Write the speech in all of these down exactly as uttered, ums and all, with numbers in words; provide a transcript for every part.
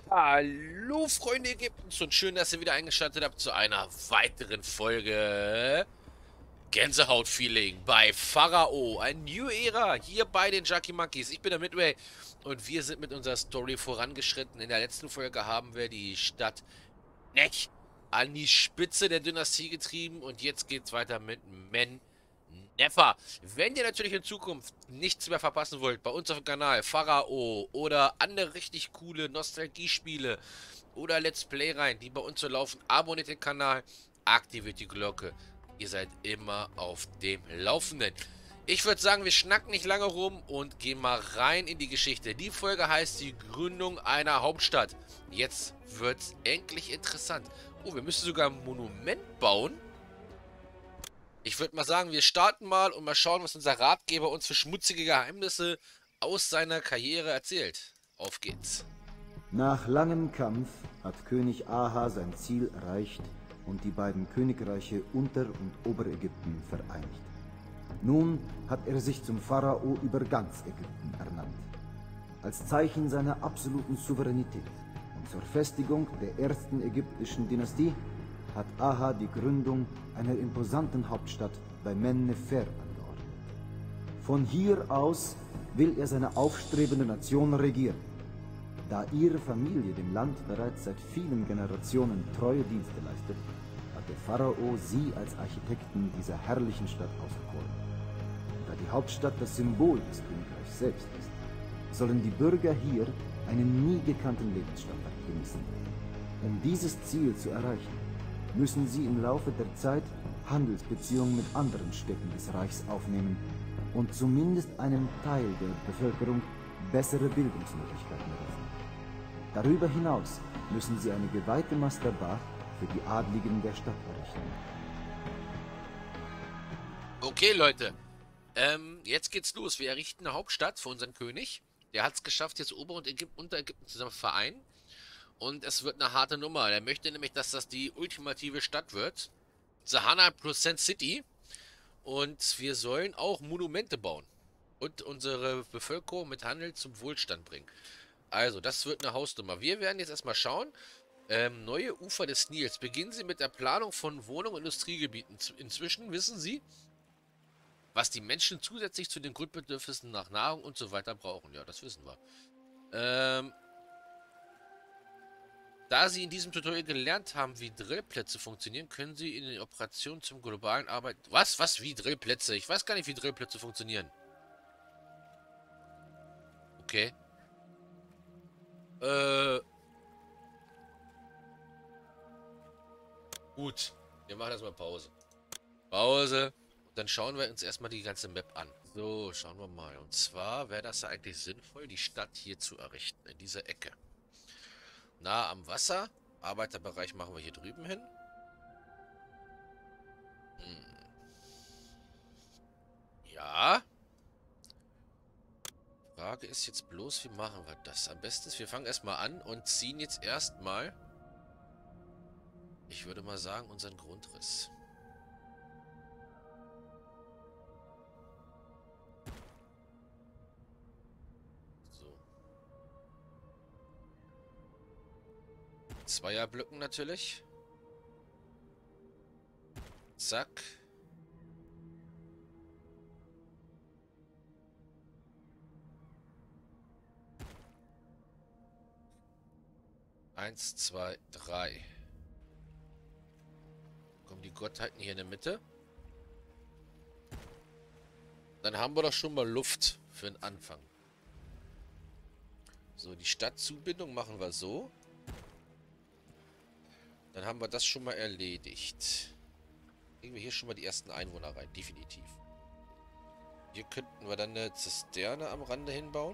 Hallo Freunde Ägyptens und schön, dass ihr wieder eingeschaltet habt zu einer weiteren Folge Gänsehaut-Feeling bei Pharao, ein New Era hier bei den Jackie Monkeys. Ich bin der Midway und wir sind mit unserer Story vorangeschritten. In der letzten Folge haben wir die Stadt Nech an die Spitze der Dynastie getrieben und jetzt geht's weiter mit Men Nefer. Wenn ihr natürlich in Zukunft nichts mehr verpassen wollt, bei uns auf dem Kanal Pharao oder andere richtig coole Nostalgiespiele oder Let's Play rein, die bei uns so laufen, abonniert den Kanal, aktiviert die Glocke. Ihr seid immer auf dem Laufenden. Ich würde sagen, wir schnacken nicht lange rum und gehen mal rein in die Geschichte. Die Folge heißt die Gründung einer Hauptstadt. Jetzt wird's endlich interessant. Oh, wir müssen sogar ein Monument bauen. Ich würde mal sagen, wir starten mal und mal schauen, was unser Ratgeber uns für schmutzige Geheimnisse aus seiner Karriere erzählt. Auf geht's. Nach langem Kampf hat König Aha sein Ziel erreicht und die beiden Königreiche Unter- und Oberägypten vereinigt. Nun hat er sich zum Pharao über ganz Ägypten ernannt. Als Zeichen seiner absoluten Souveränität und zur Festigung der ersten ägyptischen Dynastie hat Aha die Gründung einer imposanten Hauptstadt bei Men-Nefer angeordnet. Von hier aus will er seine aufstrebende Nation regieren. Da ihre Familie dem Land bereits seit vielen Generationen treue Dienste leistet, hat der Pharao sie als Architekten dieser herrlichen Stadt auserkoren. Da die Hauptstadt das Symbol des Königreichs selbst ist, sollen die Bürger hier einen nie gekannten Lebensstandard genießen. Um dieses Ziel zu erreichen, müssen sie im Laufe der Zeit Handelsbeziehungen mit anderen Städten des Reichs aufnehmen und zumindest einem Teil der Bevölkerung bessere Bildungsmöglichkeiten eröffnen. Darüber hinaus müssen sie eine geweihte Mastaba für die Adligen der Stadt errichten. Okay, Leute. Ähm, jetzt geht's los. Wir errichten eine Hauptstadt für unseren König. Der hat es geschafft, jetzt Ober- und Ägypten, Unterägypten zusammen zu vereinen. Und es wird eine harte Nummer. Er möchte nämlich, dass das die ultimative Stadt wird. The hundred percent City. Und wir sollen auch Monumente bauen. Und unsere Bevölkerung mit Handel zum Wohlstand bringen. Also, das wird eine Hausnummer. Wir werden jetzt erstmal schauen. Ähm, neue Ufer des Nils. Beginnen Sie mit der Planung von Wohnungen und Industriegebieten. Inzwischen wissen Sie, was die Menschen zusätzlich zu den Grundbedürfnissen nach Nahrung und so weiter brauchen. Ja, das wissen wir. Ähm, Da Sie in diesem Tutorial gelernt haben, wie Drillplätze funktionieren, können Sie in den Operationen zum globalen Arbeiten... Was? Was? Wie Drillplätze? Ich weiß gar nicht, wie Drillplätze funktionieren. Okay. Äh, gut. Wir machen erstmal Pause. Pause. Und dann schauen wir uns erstmal die ganze Map an. So, schauen wir mal. Und zwar wäre das ja eigentlich sinnvoll, die Stadt hier zu errichten. In dieser Ecke. Nah am Wasser. Arbeiterbereich machen wir hier drüben hin. Hm. Ja. Frage ist jetzt bloß, wie machen wir das? Am besten ist, wir fangen erstmal an und ziehen jetzt erstmal, ich würde mal sagen, unseren Grundriss. So. Zweierblöcken natürlich. Zack. Eins, zwei, drei. Kommen die Gottheiten hier in der Mitte. Dann haben wir doch schon mal Luft für den Anfang. So, die Stadtzubindung machen wir so. Dann haben wir das schon mal erledigt. Kriegen wir hier schon mal die ersten Einwohner rein, definitiv. Hier könnten wir dann eine Zisterne am Rande hinbauen.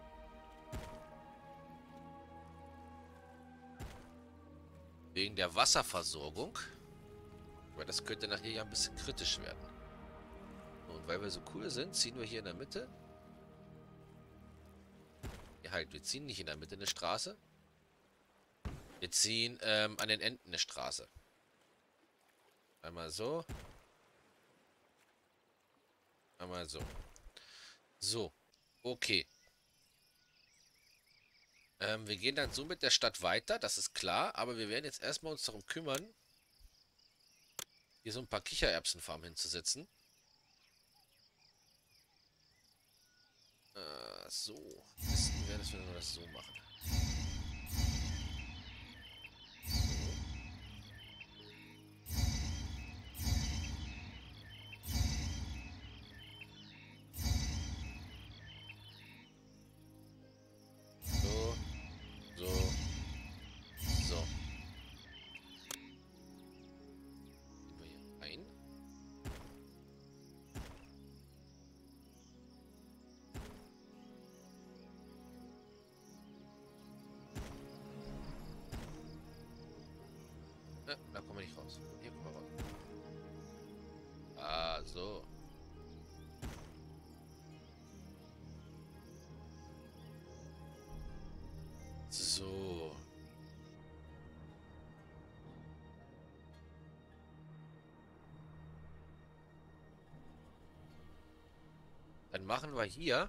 Wegen der Wasserversorgung. Weil das könnte nachher ja ein bisschen kritisch werden. Und weil wir so cool sind, ziehen wir hier in der Mitte. Ja, halt, wir ziehen nicht in der Mitte eine Straße. Wir ziehen ähm, an den Enden eine Straße. Einmal so. Einmal so. So. Okay. Ähm, wir gehen dann so mit der Stadt weiter, das ist klar. Aber wir werden jetzt erstmal uns darum kümmern, hier so ein paar Kichererbsenfarmen hinzusetzen. Äh, so. Am besten wäre, dass wir nur das so machen. So. So. So. Gehen wir hier ein. Äh, da kommen wir nicht raus. Hier kommen wir raus. Ah, so. So. Dann machen wir hier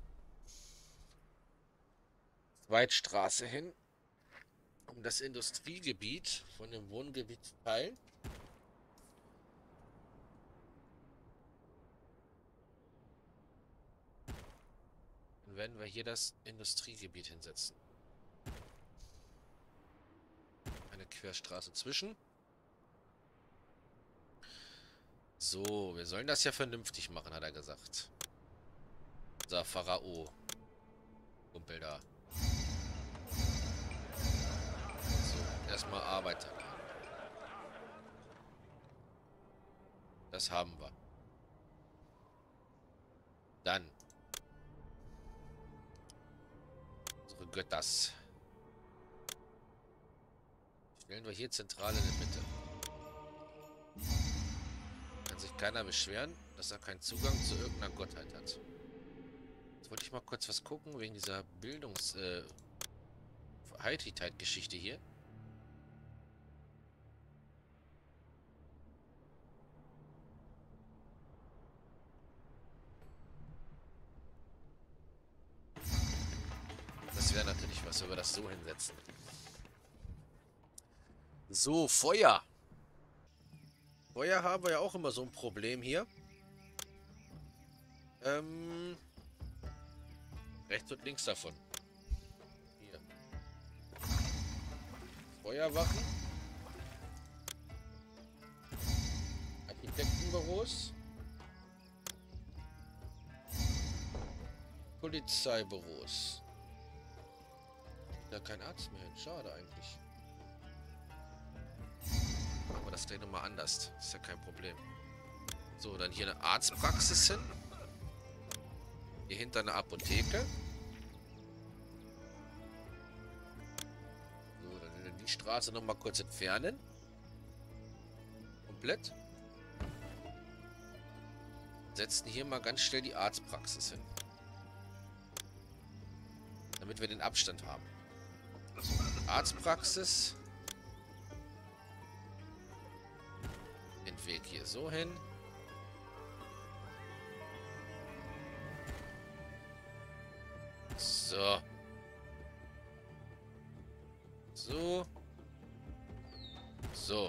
Zweitstraße hin, um das Industriegebiet von dem Wohngebiet zu teilen. Dann werden wir hier das Industriegebiet hinsetzen. Eine Querstraße zwischen. So, wir sollen das ja vernünftig machen, hat er gesagt. Unser Pharao. Kumpel da. So, erstmal Arbeiter. Das haben wir. Dann. Unsere Götters. Stellen wir hier zentral in der Mitte. Kann sich keiner beschweren, dass er keinen Zugang zu irgendeiner Gottheit hat. Jetzt wollte ich mal kurz was gucken, wegen dieser Bildungs... Äh, Heiligkeit-Geschichte hier. Das wäre natürlich was, wenn wir das so hinsetzen. So, Feuer. Feuer haben wir ja auch immer so ein Problem hier. Ähm... Rechts und links davon. Hier. Feuerwachen. Architektenbüros. Polizeibüros. Da kein Arzt mehr hin. Schade eigentlich. Machen wir das gleich nochmal anders. Ist ja kein Problem. So, dann hier eine Arztpraxis hin. Hier hinter eine Apotheke. So, dann werden wir die Straße nochmal kurz entfernen. Komplett. Setzen hier mal ganz schnell die Arztpraxis hin. Damit wir den Abstand haben. So, Arztpraxis. Den Weg hier so hin. So. So. So.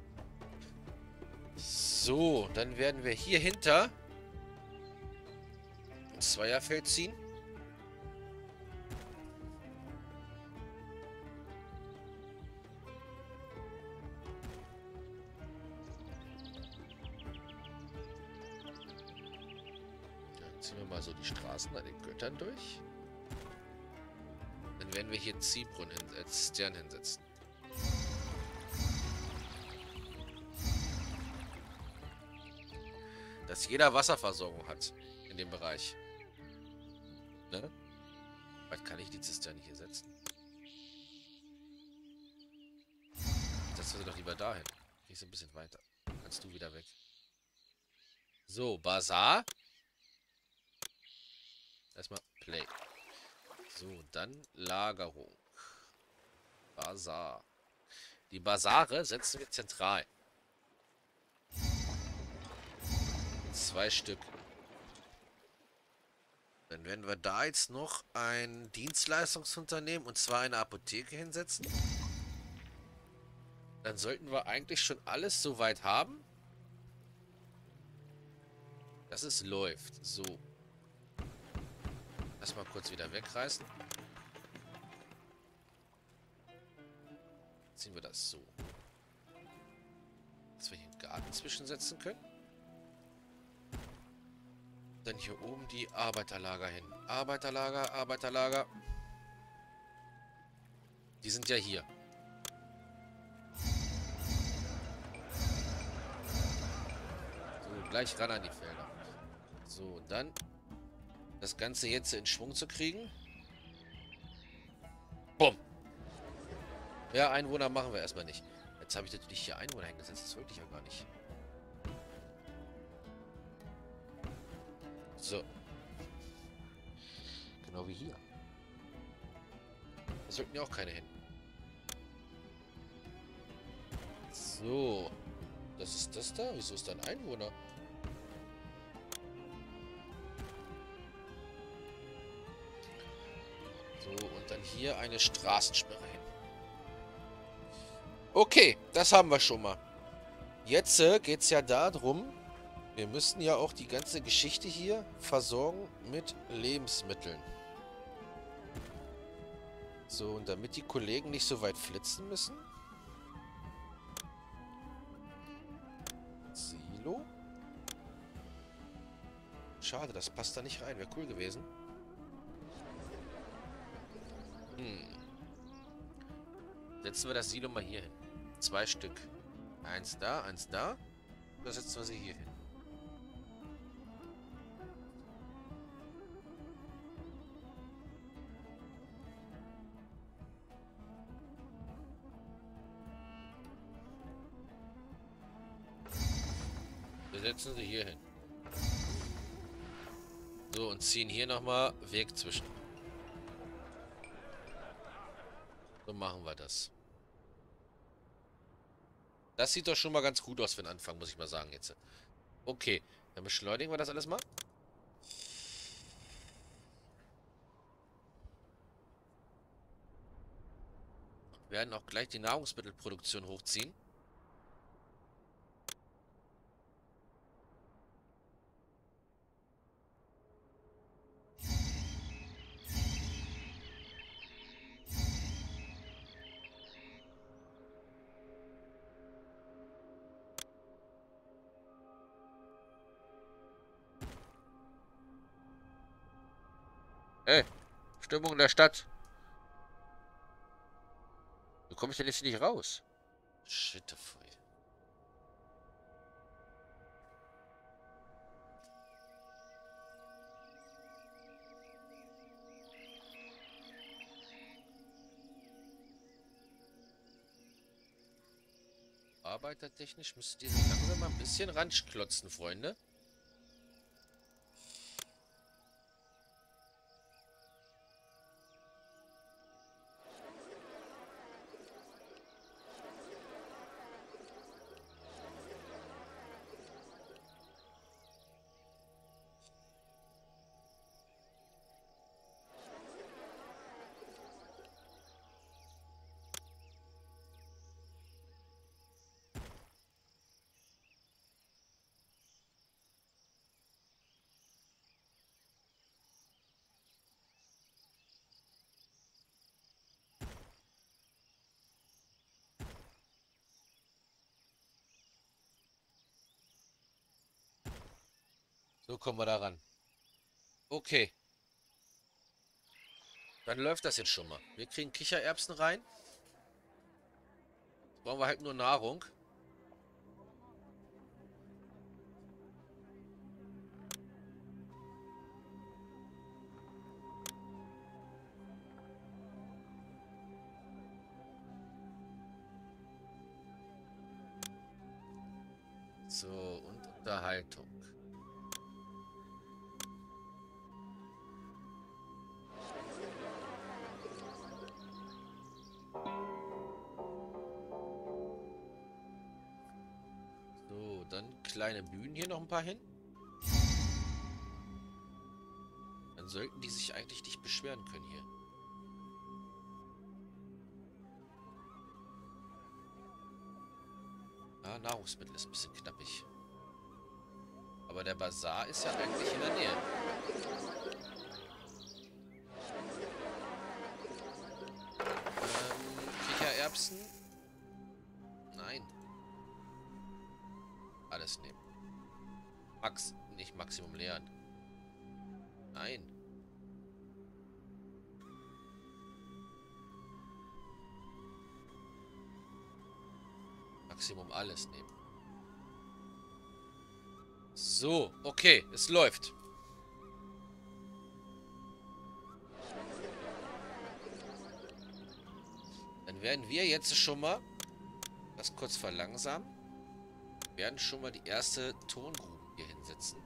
So, dann werden wir hier hinter ein Zweierfeld ziehen. Dann ziehen wir mal so die Straßen an den Göttern durch. Dann werden wir hier Ziehbrunnen hin, äh, Stern hinsetzen. Dass jeder Wasserversorgung hat in dem Bereich. Ne? Was kann ich die Zisterne hier setzen? Setzen wir sie doch lieber dahin. Gehst ein bisschen weiter. Kannst du wieder weg. So, Bazar. Erstmal Play. So, dann Lagerung. Bazar. Die Bazare setzen wir zentral. Zwei Stück. Dann werden wir da jetzt noch ein Dienstleistungsunternehmen, und zwar eine Apotheke, hinsetzen. Dann sollten wir eigentlich schon alles soweit haben, dass es läuft. So. Erstmal kurz wieder wegreißen. Ziehen wir das so. Dass wir hier einen Garten zwischensetzen können. Dann hier oben die Arbeiterlager hin. Arbeiterlager, Arbeiterlager. Die sind ja hier. So, gleich ran an die Felder. So, und dann das Ganze jetzt in Schwung zu kriegen. Bumm. Ja, Einwohner machen wir erstmal nicht. Jetzt habe ich natürlich hier Einwohner hingesetzt. Das wollte ich ja gar nicht. So. Genau wie hier. Da sollten ja auch keine hin. So. Das ist das da? Wieso ist da ein Einwohner? So, und dann hier eine Straßensperre hin. Okay, das haben wir schon mal. Jetzt äh, geht es ja darum, wir müssen ja auch die ganze Geschichte hier versorgen mit Lebensmitteln. So, und damit die Kollegen nicht so weit flitzen müssen. Silo. Schade, das passt da nicht rein. Wäre cool gewesen. Hm. Setzen wir das Silo mal hier hin. Zwei Stück. Eins da, eins da. Da setzen wir sie hier hin. Wir setzen sie hier hin. So, und ziehen hier nochmal Weg zwischen. So machen wir das. Das sieht doch schon mal ganz gut aus für den Anfang, muss ich mal sagen jetzt. Okay, dann beschleunigen wir das alles mal. Wir werden auch gleich die Nahrungsmittelproduktion hochziehen. Ey, Stimmung in der Stadt. Wie komme ich denn jetzt hier nicht raus? Shit, pfui. Arbeitertechnisch müsst ihr langsam mal ein bisschen ranklotzen, Freunde. So kommen wir da ran. Okay. Dann läuft das jetzt schon mal. Wir kriegen Kichererbsen rein. Jetzt brauchen wir halt nur Nahrung. So, und Unterhaltung. So, dann kleine Bühnen hier noch ein paar hin. Dann Dann sollten die sich eigentlich nicht beschweren können hier. Ja, Nahrungsmittel ist ein bisschen knappig. Aber der Bazar ist ja eigentlich in der Nähe. Ähm, Kichererbsen? Nein. Alles nehmen. Max, nicht Maximum leeren. Nein. Maximum alles nehmen. So, okay, es läuft. Dann werden wir jetzt schon mal das kurz verlangsamen. Wir werden schon mal die erste Tongrube hier hinsetzen.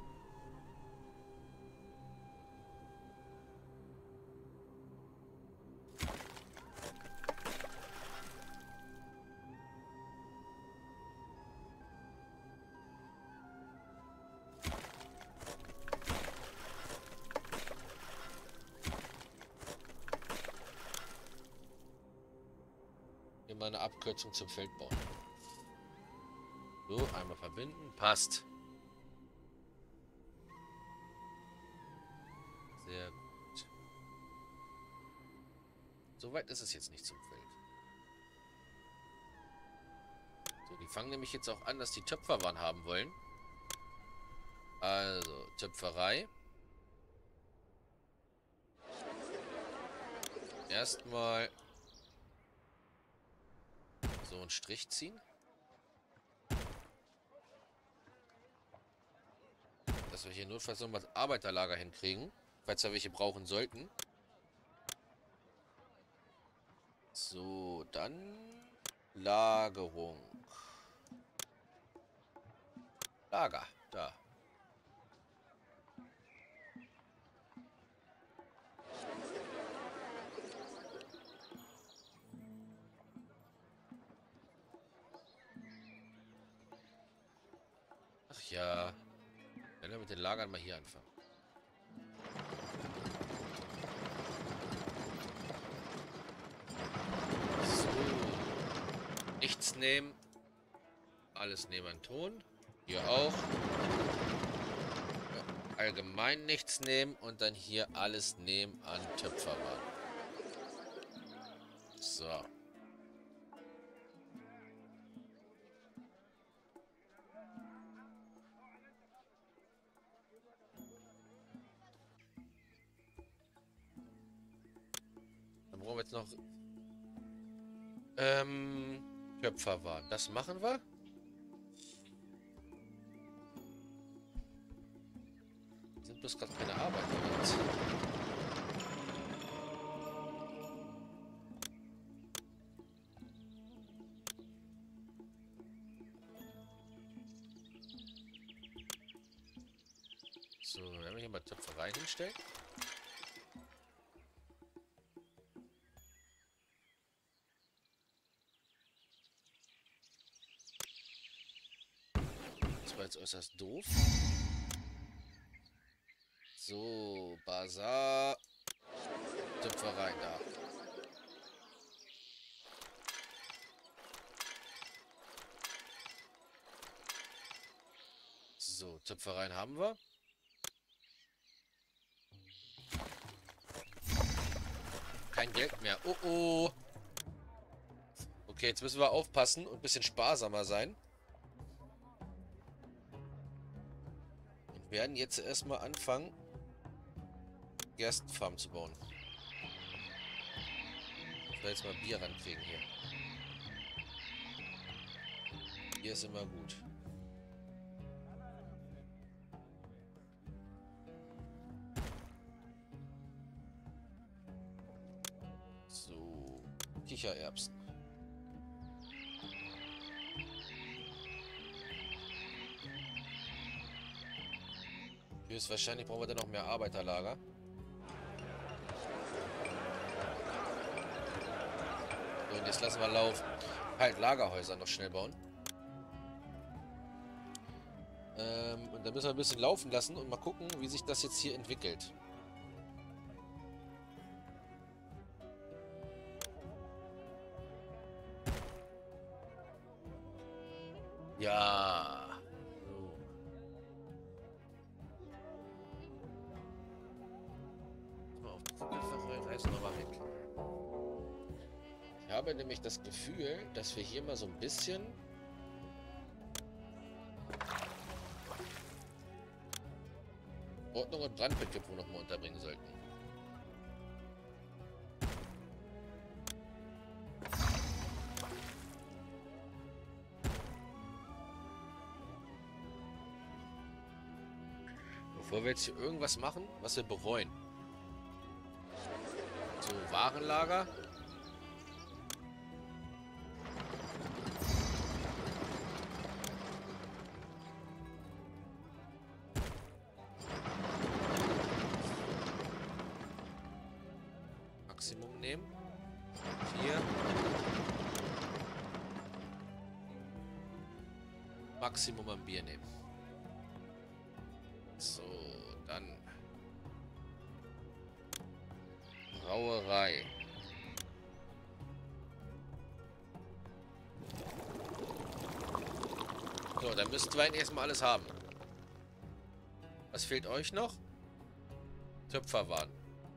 Hier mal eine Abkürzung zum Feldbau. So, einmal verbinden. Passt. Sehr gut. Soweit ist es jetzt nicht zum Feld. So, die fangen nämlich jetzt auch an, dass die Töpferwaren haben wollen. Also, Töpferei. Erstmal so einen Strich ziehen. Dass wir hier notfalls nochmal das Arbeiterlager hinkriegen. Falls wir welche brauchen sollten. So, dann Lagerung. Lager, da. Ach ja. Wenn wir mit den Lagern mal hier anfangen. So. Nichts nehmen. Alles nehmen an Ton. Hier auch. Allgemein nichts nehmen. Und dann hier alles nehmen an Töpferwaren. So. Dann brauchen wir jetzt noch ähm, Töpferwaren. Das machen wir. Sind bloß gerade keine Arbeit. So, dann werden wir hier mal Töpferei hinstellen. Das war jetzt äußerst doof. So, Bazar. Töpferei da. So, Töpfereien haben wir. Kein Geld mehr. Oh oh. Okay, jetzt müssen wir aufpassen und ein bisschen sparsamer sein. Und werden jetzt erstmal anfangen, Gerstenfarm zu bauen. Ich will jetzt mal Bier rankriegen hier. Bier ist immer gut. So, Kichererbsen. Höchstwahrscheinlich brauchen wir dann noch mehr Arbeiterlager. So, und jetzt lassen wir laufen. Halt, Lagerhäuser noch schnell bauen. Ähm, und dann müssen wir ein bisschen laufen lassen und mal gucken, wie sich das jetzt hier entwickelt. Ja. So. Mal auf die Kugelfache, reißen wir mal weg. Ich habe nämlich das Gefühl, dass wir hier mal so ein bisschen Ordnung und Brandbekämpfung nochmal unterbringen sollten. Bevor wir jetzt hier irgendwas machen, was wir bereuen. So, Warenlager. Maximum nehmen. Hier. Maximum an Bier nehmen. So, dann Brauerei. So, dann müssten wir eigentlich erstmal alles haben. Was fehlt euch noch? Töpferwaren.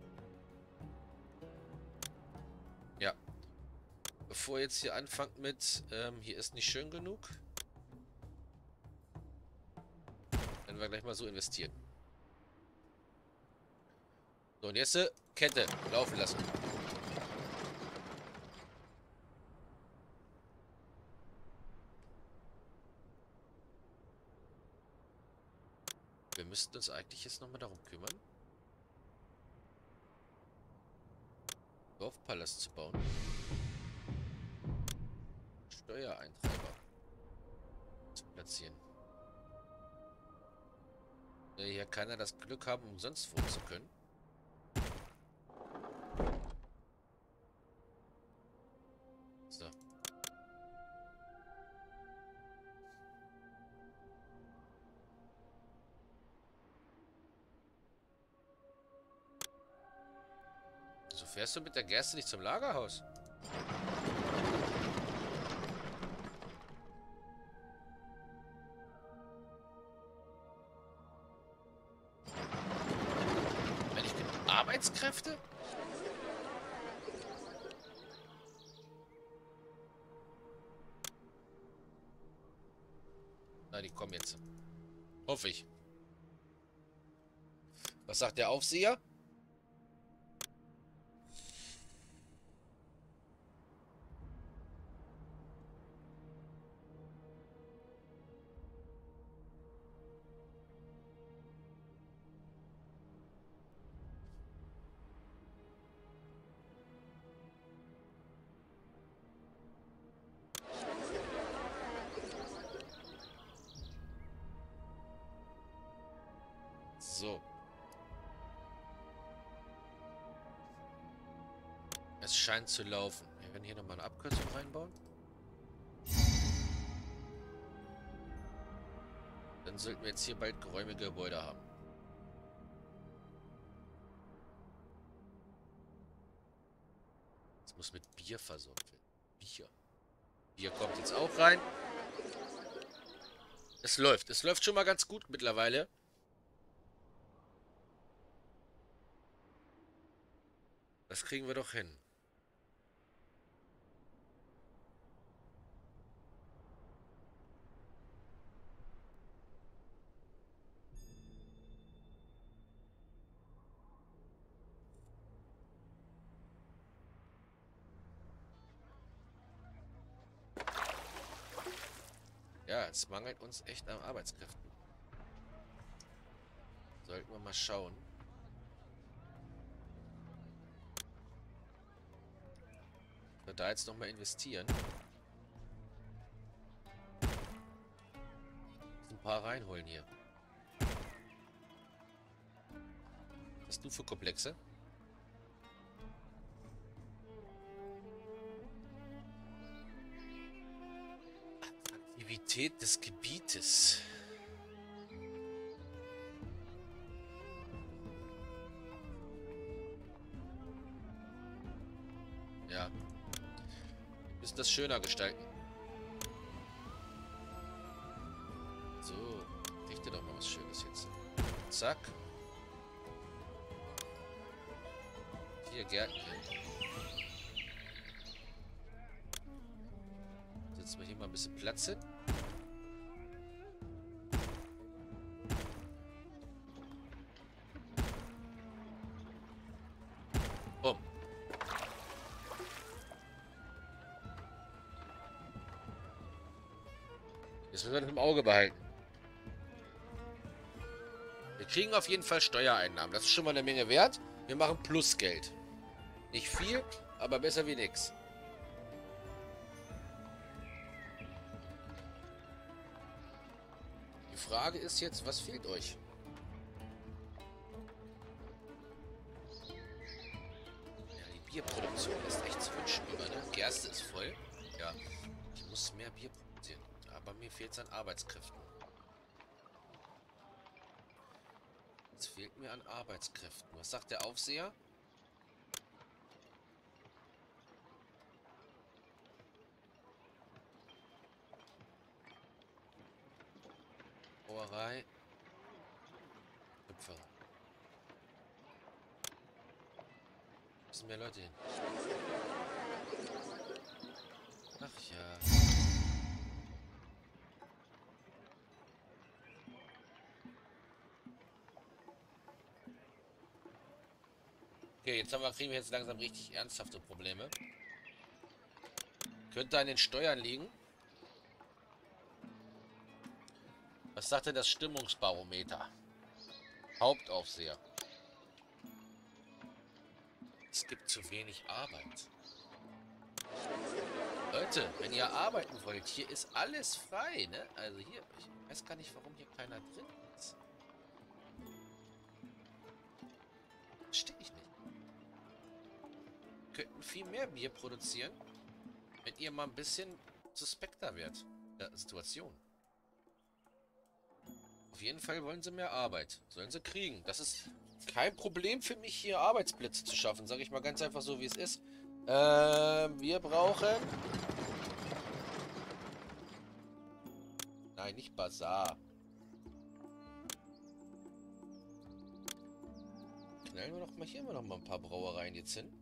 Ja. Bevor ihr jetzt hier anfangt mit, ähm, hier ist nicht schön genug. Dann wir gleich mal so investieren. So, und jetzt äh, Kette laufen lassen. Wir müssten uns eigentlich jetzt nochmal darum kümmern, Dorfpalast zu bauen. Steuereintreiber zu platzieren. Hier kann er das Glück haben, umsonst wohnen zu können. So. So fährst du mit der Gerste nicht zum Lagerhaus. Eigentlich genug Arbeitskräfte? Na, die kommen jetzt. Hoffe ich. Was sagt der Aufseher? So. Es scheint zu laufen. Wir werden hier nochmal eine Abkürzung reinbauen. Dann sollten wir jetzt hier bald geräumige Gebäude haben. Es muss mit Bier versorgt werden. Bier. Bier kommt jetzt auch rein. Es läuft. Es läuft schon mal ganz gut mittlerweile. Das kriegen wir doch hin. Ja, es mangelt uns echt an Arbeitskräften. Sollten wir mal schauen. Wir da jetzt nochmal investieren. Ein paar reinholen hier. Was hast du für Komplexe? Aktivität des Gebietes. Ja. Wir müssen das schöner gestalten. was Schönes jetzt. Zack. Hier, Gärtchen. Setzen wir hier mal ein bisschen Platz hin. Bumm. Das müssen wir das im Auge behalten. Wir kriegen auf jeden Fall Steuereinnahmen. Das ist schon mal eine Menge wert. Wir machen Plusgeld. Nicht viel, aber besser wie nix. Die Frage ist jetzt, was fehlt euch? Ja, die Bierproduktion ist echt zu wünschen über, ne? Gerste ist voll. Ja, ich muss mehr Bier produzieren. Aber mir fehlt es an Arbeitskräften. Es fehlt mir an Arbeitskräften. Was sagt der Aufseher? Brauerei. Töpferei. Müssen mehr Leute hin. Ach ja. Okay, jetzt haben wir, kriegen wir jetzt langsam richtig ernsthafte Probleme. Könnte an den Steuern liegen. Was sagt denn das Stimmungsbarometer? Hauptaufseher. Es gibt zu wenig Arbeit. Leute, wenn ihr arbeiten wollt, hier ist alles frei, ne? Also hier, ich weiß gar nicht, warum hier keiner drin ist. Verstehe ich nicht. Wir könnten viel mehr Bier produzieren, wenn ihr mal ein bisschen suspekter werdet der Situation. Auf jeden Fall wollen sie mehr Arbeit. Sollen sie kriegen. Das ist kein Problem für mich, hier Arbeitsplätze zu schaffen. Sage ich mal ganz einfach so, wie es ist. Ähm, wir brauchen... Nein, nicht Bazar. Knallen wir doch mal hier noch mal ein paar Brauereien jetzt hin.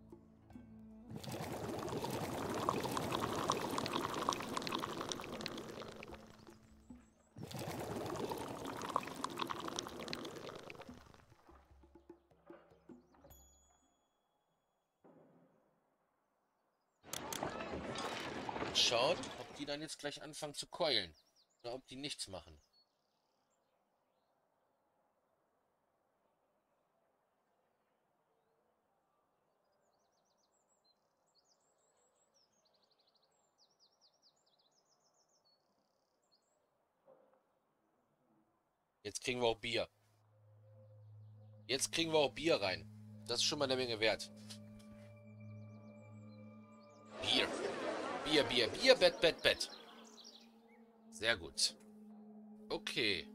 Schaut, ob die dann jetzt gleich anfangen zu keulen. Oder ob die nichts machen. Jetzt kriegen wir auch Bier. Jetzt kriegen wir auch Bier rein. Das ist schon mal eine Menge wert. Bier. Bier, Bier, Bier, Bett, Bett, Bett. Sehr gut. Okay.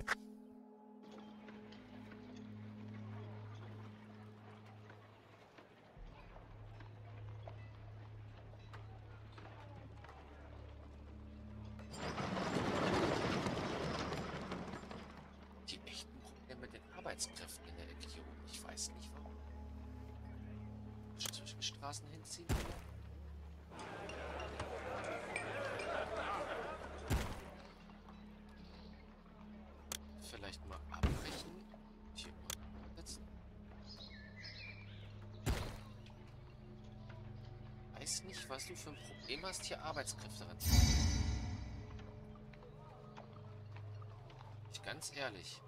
Die echten Probleme mit den Arbeitskräften in der Region. Ich weiß nicht warum. Zwischen Straßen hinziehen. Vielleicht mal abbrechen. Hier mal setzen. Weiß nicht, was du für ein Problem hast, hier Arbeitskräfte ranzuziehen. Ich ganz ehrlich.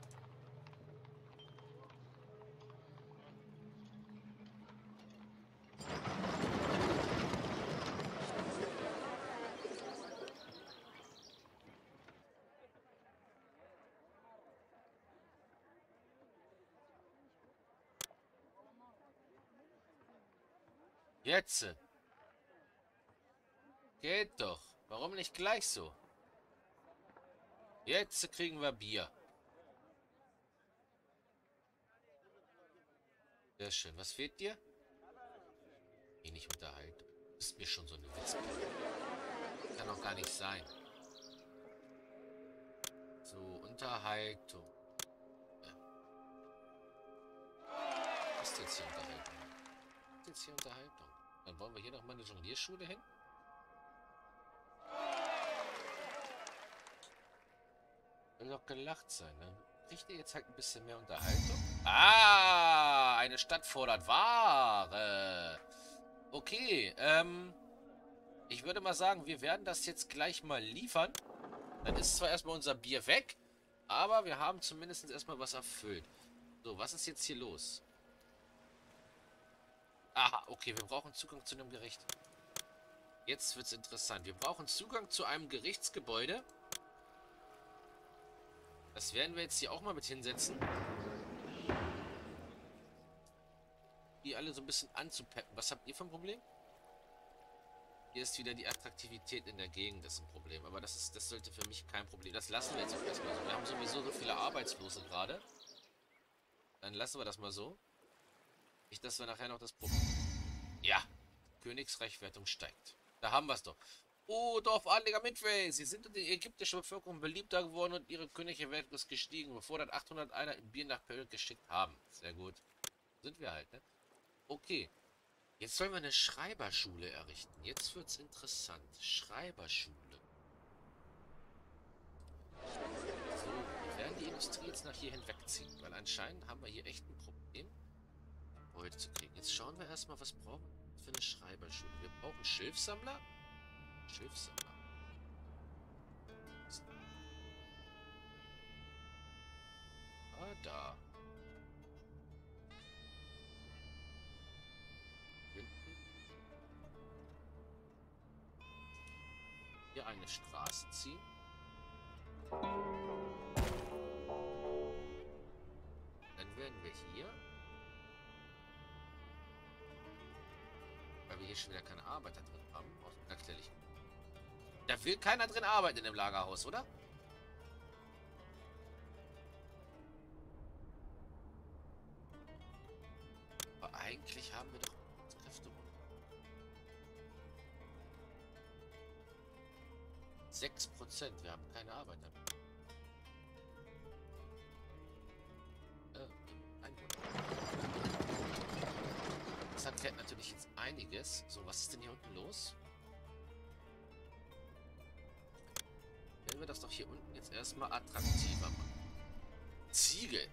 Jetzt. Geht doch. Warum nicht gleich so? Jetzt kriegen wir Bier. Sehr schön. Was fehlt dir? Eh nicht unterhalten. Ist mir schon so eine Witzbier. Kann doch gar nicht sein. So, Unterhaltung. jetzt hier Unterhaltung? Was ist jetzt hier Unterhaltung? Dann wollen wir hier noch mal eine Jonglierschule hin. Will doch gelacht sein, ne? Kriegt ihr jetzt halt ein bisschen mehr Unterhaltung? Ah, eine Stadt fordert Ware. Okay, ähm, ich würde mal sagen, wir werden das jetzt gleich mal liefern. Dann ist zwar erstmal unser Bier weg, aber wir haben zumindest erstmal was erfüllt. So, was ist jetzt hier los? Aha, okay, wir brauchen Zugang zu einem Gericht. Jetzt wird es interessant. Wir brauchen Zugang zu einem Gerichtsgebäude. Das werden wir jetzt hier auch mal mit hinsetzen. Die alle so ein bisschen anzupeppen. Was habt ihr für ein Problem? Hier ist wieder die Attraktivität in der Gegend, das ist ein Problem. Aber das ist, das sollte für mich kein Problem. Das lassen wir jetzt auch erstmal so. Wir haben sowieso so viele Arbeitslose gerade. Dann lassen wir das mal so. Nicht, dass wir nachher noch das Problem... Ja, Königsreichwertung steigt. Da haben wir es doch. Oh, Dorfadliger Midway. Sie sind in der ägyptischen Bevölkerung beliebter geworden und ihre königliche Wert ist gestiegen, bevor dann achthundert einer in Bier nach Perl geschickt haben. Sehr gut. Sind wir halt, ne? Okay. Jetzt sollen wir eine Schreiberschule errichten. Jetzt wird's interessant. Schreiberschule. So, wir werden die Industrie jetzt nach hier hinwegziehen, weil anscheinend haben wir hier echt ein Problem, Gebäude zu kriegen. Jetzt schauen wir erstmal, was brauchen wir für eine Schreiberschule. Wir brauchen Schilfsammler. Schilfsammler. Ah, da. Hier eine Straße ziehen. Dann werden wir hier, weil wir hier schon wieder keine Arbeiter drin haben, natürlich. Da will keiner drin arbeiten in dem Lagerhaus, oder? Aber eigentlich haben wir doch Kräfte. sechs Prozent. Wir haben keine Arbeiter. Äh, Einwohner. Das erklärt natürlich jetzt einiges. So, was ist denn hier unten los? Werden wir das doch hier unten jetzt erstmal attraktiver machen. Ziegel.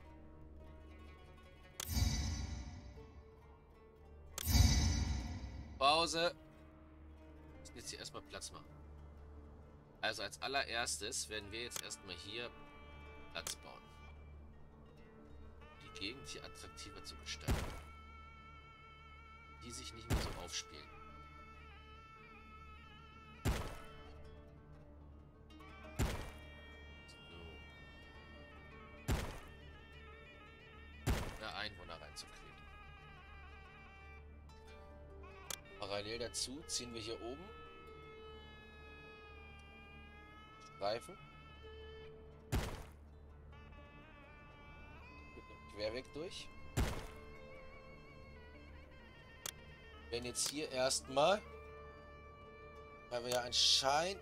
Pause. Wir müssen jetzt hier erstmal Platz machen. Also als allererstes werden wir jetzt erstmal hier Platz bauen. Die Gegend hier attraktiver zu gestalten. Die sich nicht mehr so aufspielen. So. Mehr Einwohner reinzukriegen. Parallel dazu ziehen wir hier oben Reifen. Mit einem Querweg durch. Wenn jetzt hier erstmal, weil wir ja anscheinend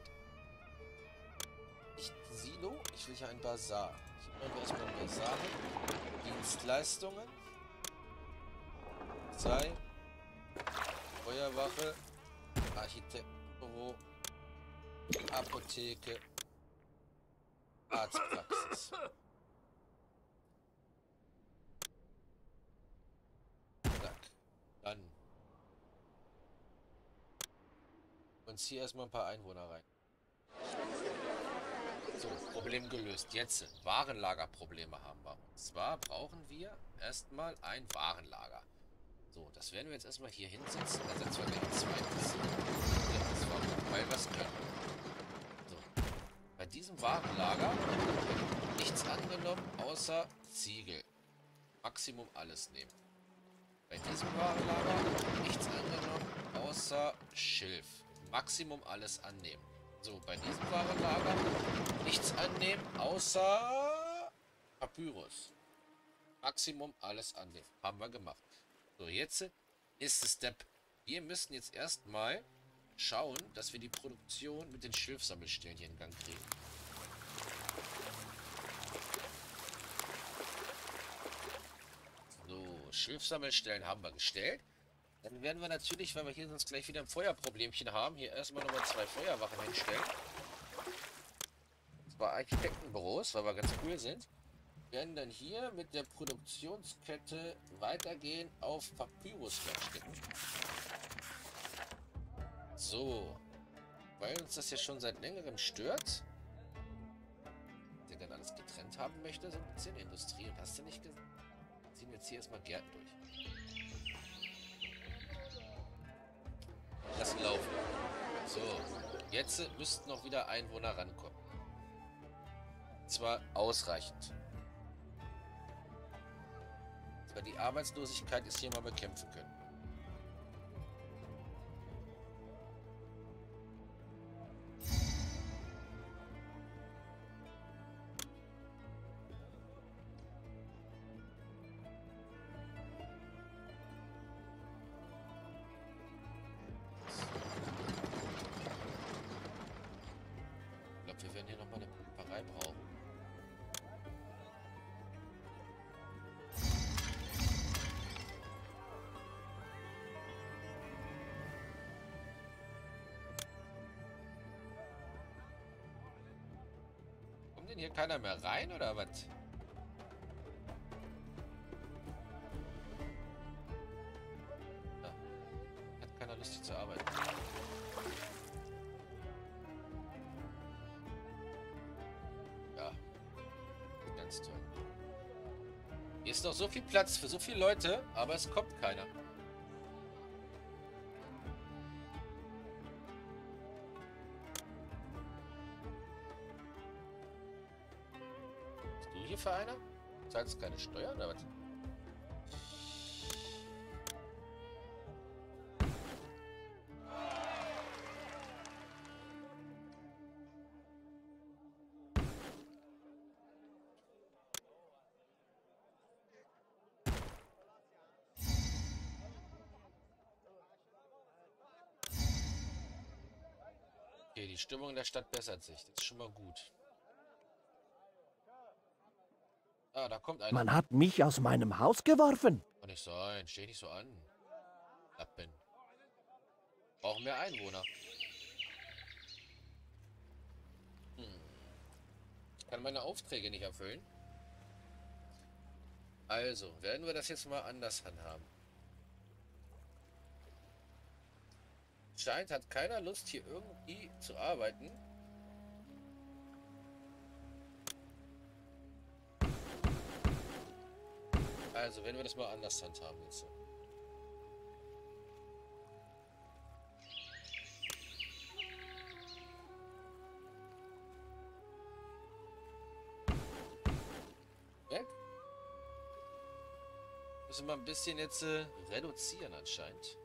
nicht Silo, ich will hier ein Bazar. Hier wollen wir erstmal ein Bazar hin. Dienstleistungen. Sei Feuerwache, Architektenbüro, Apotheke, Arztpraxis. Zack. Dann uns hier erstmal ein paar Einwohner rein. So, Problem gelöst. Jetzt Warenlagerprobleme haben wir. Und zwar brauchen wir erstmal ein Warenlager. So, das werden wir jetzt erstmal hier hinsetzen. Dann setzen wir gleich ein zweites. Ja, das war gut, weil wir es können. Bei diesem Warenlager nichts angenommen, außer Ziegel. Maximum alles nehmen. Bei diesem Warenlager nichts angenommen, außer Schilf. Maximum alles annehmen. So, bei diesem Warenlager nichts annehmen, außer Papyrus. Maximum alles annehmen. Haben wir gemacht. So, jetzt ist der Step. Wir müssen jetzt erstmal schauen, dass wir die Produktion mit den Schilfsammelstellen hier in Gang kriegen. So, Schilfsammelstellen haben wir gestellt. Dann werden wir natürlich, weil wir hier sonst gleich wieder ein Feuerproblemchen haben, hier erstmal nochmal zwei Feuerwachen hinstellen. Zwei Architektenbüros, weil wir ganz cool sind. Wir werden dann hier mit der Produktionskette weitergehen auf Papyruswerkstätten. So. Weil uns das ja schon seit längerem stört. Der dann alles getrennt haben möchte, so ein bisschen Industrie. Und hast du nicht gesehen? Ziehen jetzt hier erstmal Gärten durch. Lassen laufen. So. Jetzt müssten noch wieder Einwohner rankommen. Zwar ausreichend. Zwar die Arbeitslosigkeit ist hier mal bekämpfen können. Ich glaube, wir werden hier nochmal eine Pumperei brauchen. Kommt denn hier keiner mehr rein, oder was? Ja. Hat keiner Lust, hier zu arbeiten. Ja. Ganz toll. Hier ist noch so viel Platz für so viele Leute, aber es kommt keiner. Bist du hier für einer? Zahlst du keine Steuern oder was? Okay, die Stimmung in der Stadt bessert sich. Das ist schon mal gut. Ah, da kommt einer. Man hat mich aus meinem Haus geworfen. Kann nicht sein. Steh nicht so an. Lappen. Brauchen mehr Einwohner. Hm. Ich kann meine Aufträge nicht erfüllen. Also, werden wir das jetzt mal anders handhaben. Scheint, hat keiner Lust, hier irgendwie zu arbeiten. Also, werden wir das mal anders handhaben jetzt. Weg. Müssen wir ein bisschen jetzt äh, reduzieren anscheinend.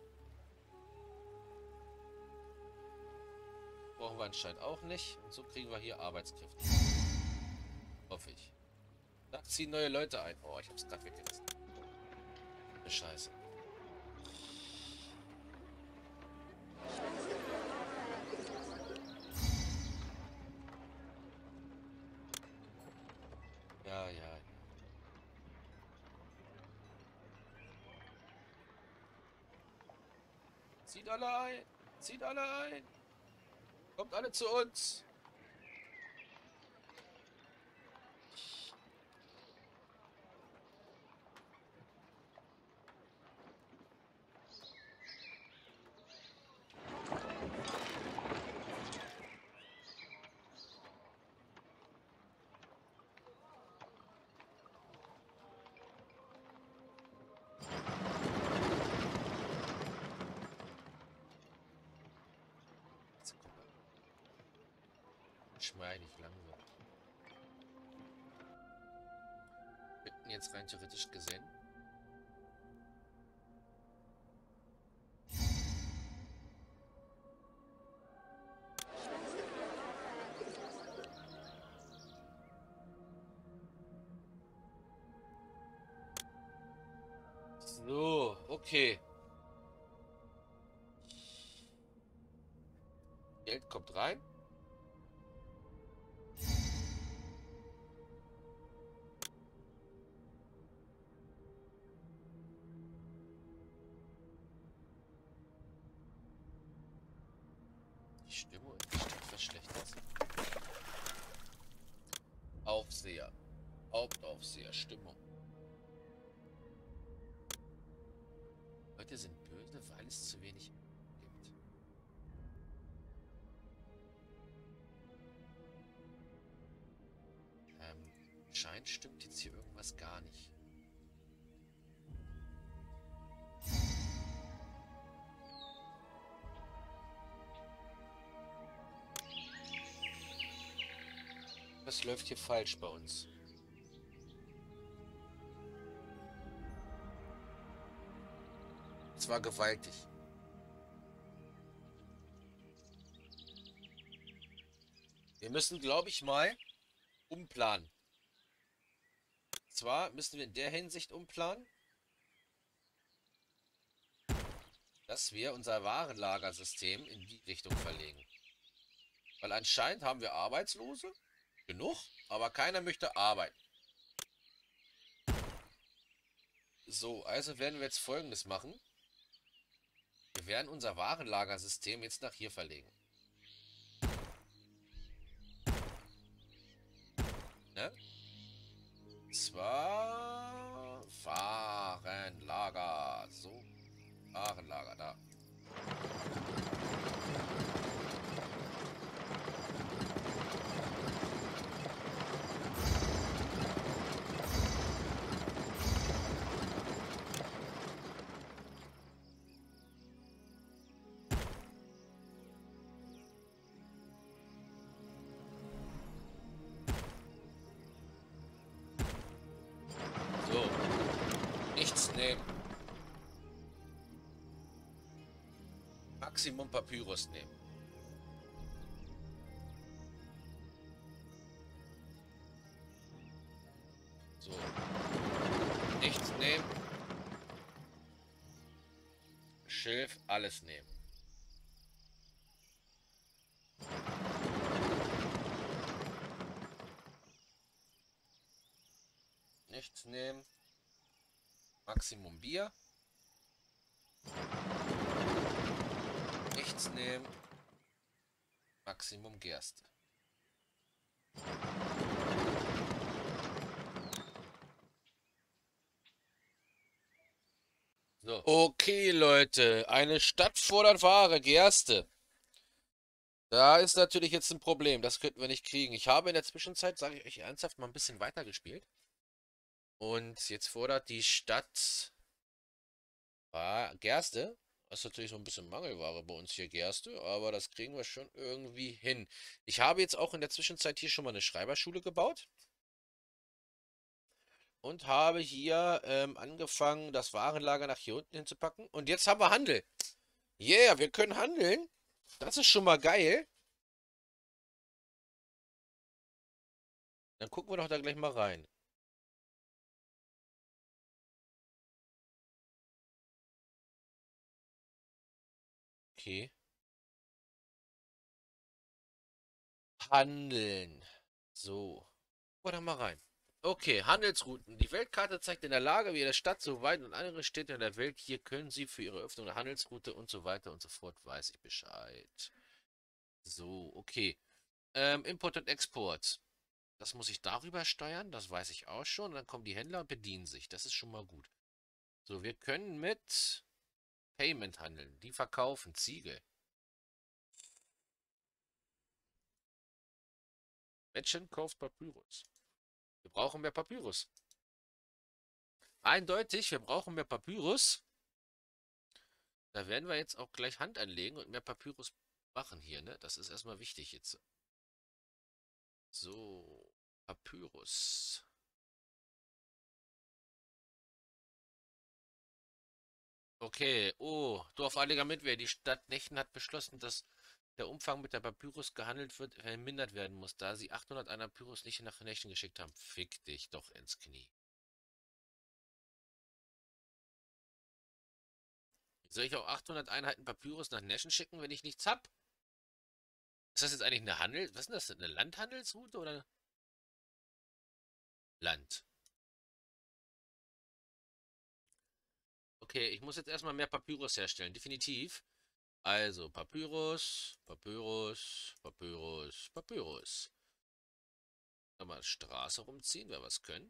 Brauchen wir anscheinend auch nicht. Und so kriegen wir hier Arbeitskräfte. Hoffe ich. Da ziehen neue Leute ein. Oh, ich hab's gerade weggelassen. Eine Scheiße. Ja, ja, ja. Zieht alle ein! Zieht alle ein! Kommt alle zu uns! Schmeidig langsam. Wir hätten jetzt rein theoretisch gesehen. So, okay. Geld kommt rein. Die Stimmung in der Stadt verschlechtert sich. Aufseher. Hauptaufseher. Stimmung. Leute sind böse, weil es zu wenig gibt. Ähm, scheint stimmt jetzt hier irgendwas gar nicht. Was läuft hier falsch bei uns? Es war gewaltig. Wir müssen, glaube ich, mal umplanen. Zwar müssen wir in der Hinsicht umplanen, dass wir unser Warenlagersystem in die Richtung verlegen. Weil anscheinend haben wir Arbeitslose. Genug, aber keiner möchte arbeiten. So, also werden wir jetzt Folgendes machen. Wir werden unser Warenlagersystem jetzt nach hier verlegen. Ne? Zwar Warenlager. So, Warenlager da. So, nichts nehmen. Maximum Papyrus nehmen. So. Nichts nehmen. Schilf, alles nehmen. Nichts nehmen. Maximum Bier. Nichts nehmen. Maximum Gerste. So. Okay, Leute. Eine Stadt fordert Ware. Gerste. Da ist natürlich jetzt ein Problem. Das könnten wir nicht kriegen. Ich habe in der Zwischenzeit, sage ich euch ernsthaft, mal ein bisschen weiter gespielt. Und jetzt fordert die Stadt ah, Gerste. Das ist natürlich so ein bisschen Mangelware bei uns hier, Gerste. Aber das kriegen wir schon irgendwie hin. Ich habe jetzt auch in der Zwischenzeit hier schon mal eine Schreiberschule gebaut. Und habe hier ähm, angefangen, das Warenlager nach hier unten hinzupacken. Und jetzt haben wir Handel. Yeah, wir können handeln. Das ist schon mal geil. Dann gucken wir doch da gleich mal rein. Okay. Handeln. So. Gucken wir da mal rein. Okay, Handelsrouten. Die Weltkarte zeigt in der Lage, wie jede Stadt so weit und andere Städte in der Welt. Hier können Sie für Ihre Öffnung eine Handelsroute und so weiter und so fort. Weiß ich Bescheid. So, okay. Ähm, Import und Export. Das muss ich darüber steuern. Das weiß ich auch schon. Und dann kommen die Händler und bedienen sich. Das ist schon mal gut. So, wir können mit Payment handeln. Die verkaufen Ziegel. Mädchen kauft Papyrus. Wir brauchen mehr Papyrus. Eindeutig, wir brauchen mehr Papyrus. Da werden wir jetzt auch gleich Hand anlegen und mehr Papyrus machen hier, ne? Das ist erstmal wichtig jetzt. So, Papyrus. Okay, oh, Dorfadliger Mitwehr. Die Stadt Nechten hat beschlossen, dass der Umfang mit der Papyrus gehandelt wird, vermindert werden muss, da sie achthundert einer Papyrus nicht nach Nechten geschickt haben. Fick dich doch ins Knie. Soll ich auch achthundert Einheiten Papyrus nach Neschen schicken, wenn ich nichts hab? Ist das jetzt eigentlich eine Handel... Was ist denn das? Eine Landhandelsroute oder... Land. Okay, ich muss jetzt erstmal mehr Papyrus herstellen. Definitiv. Also, Papyrus, Papyrus, Papyrus, Papyrus. Mal Straße rumziehen, wer was können.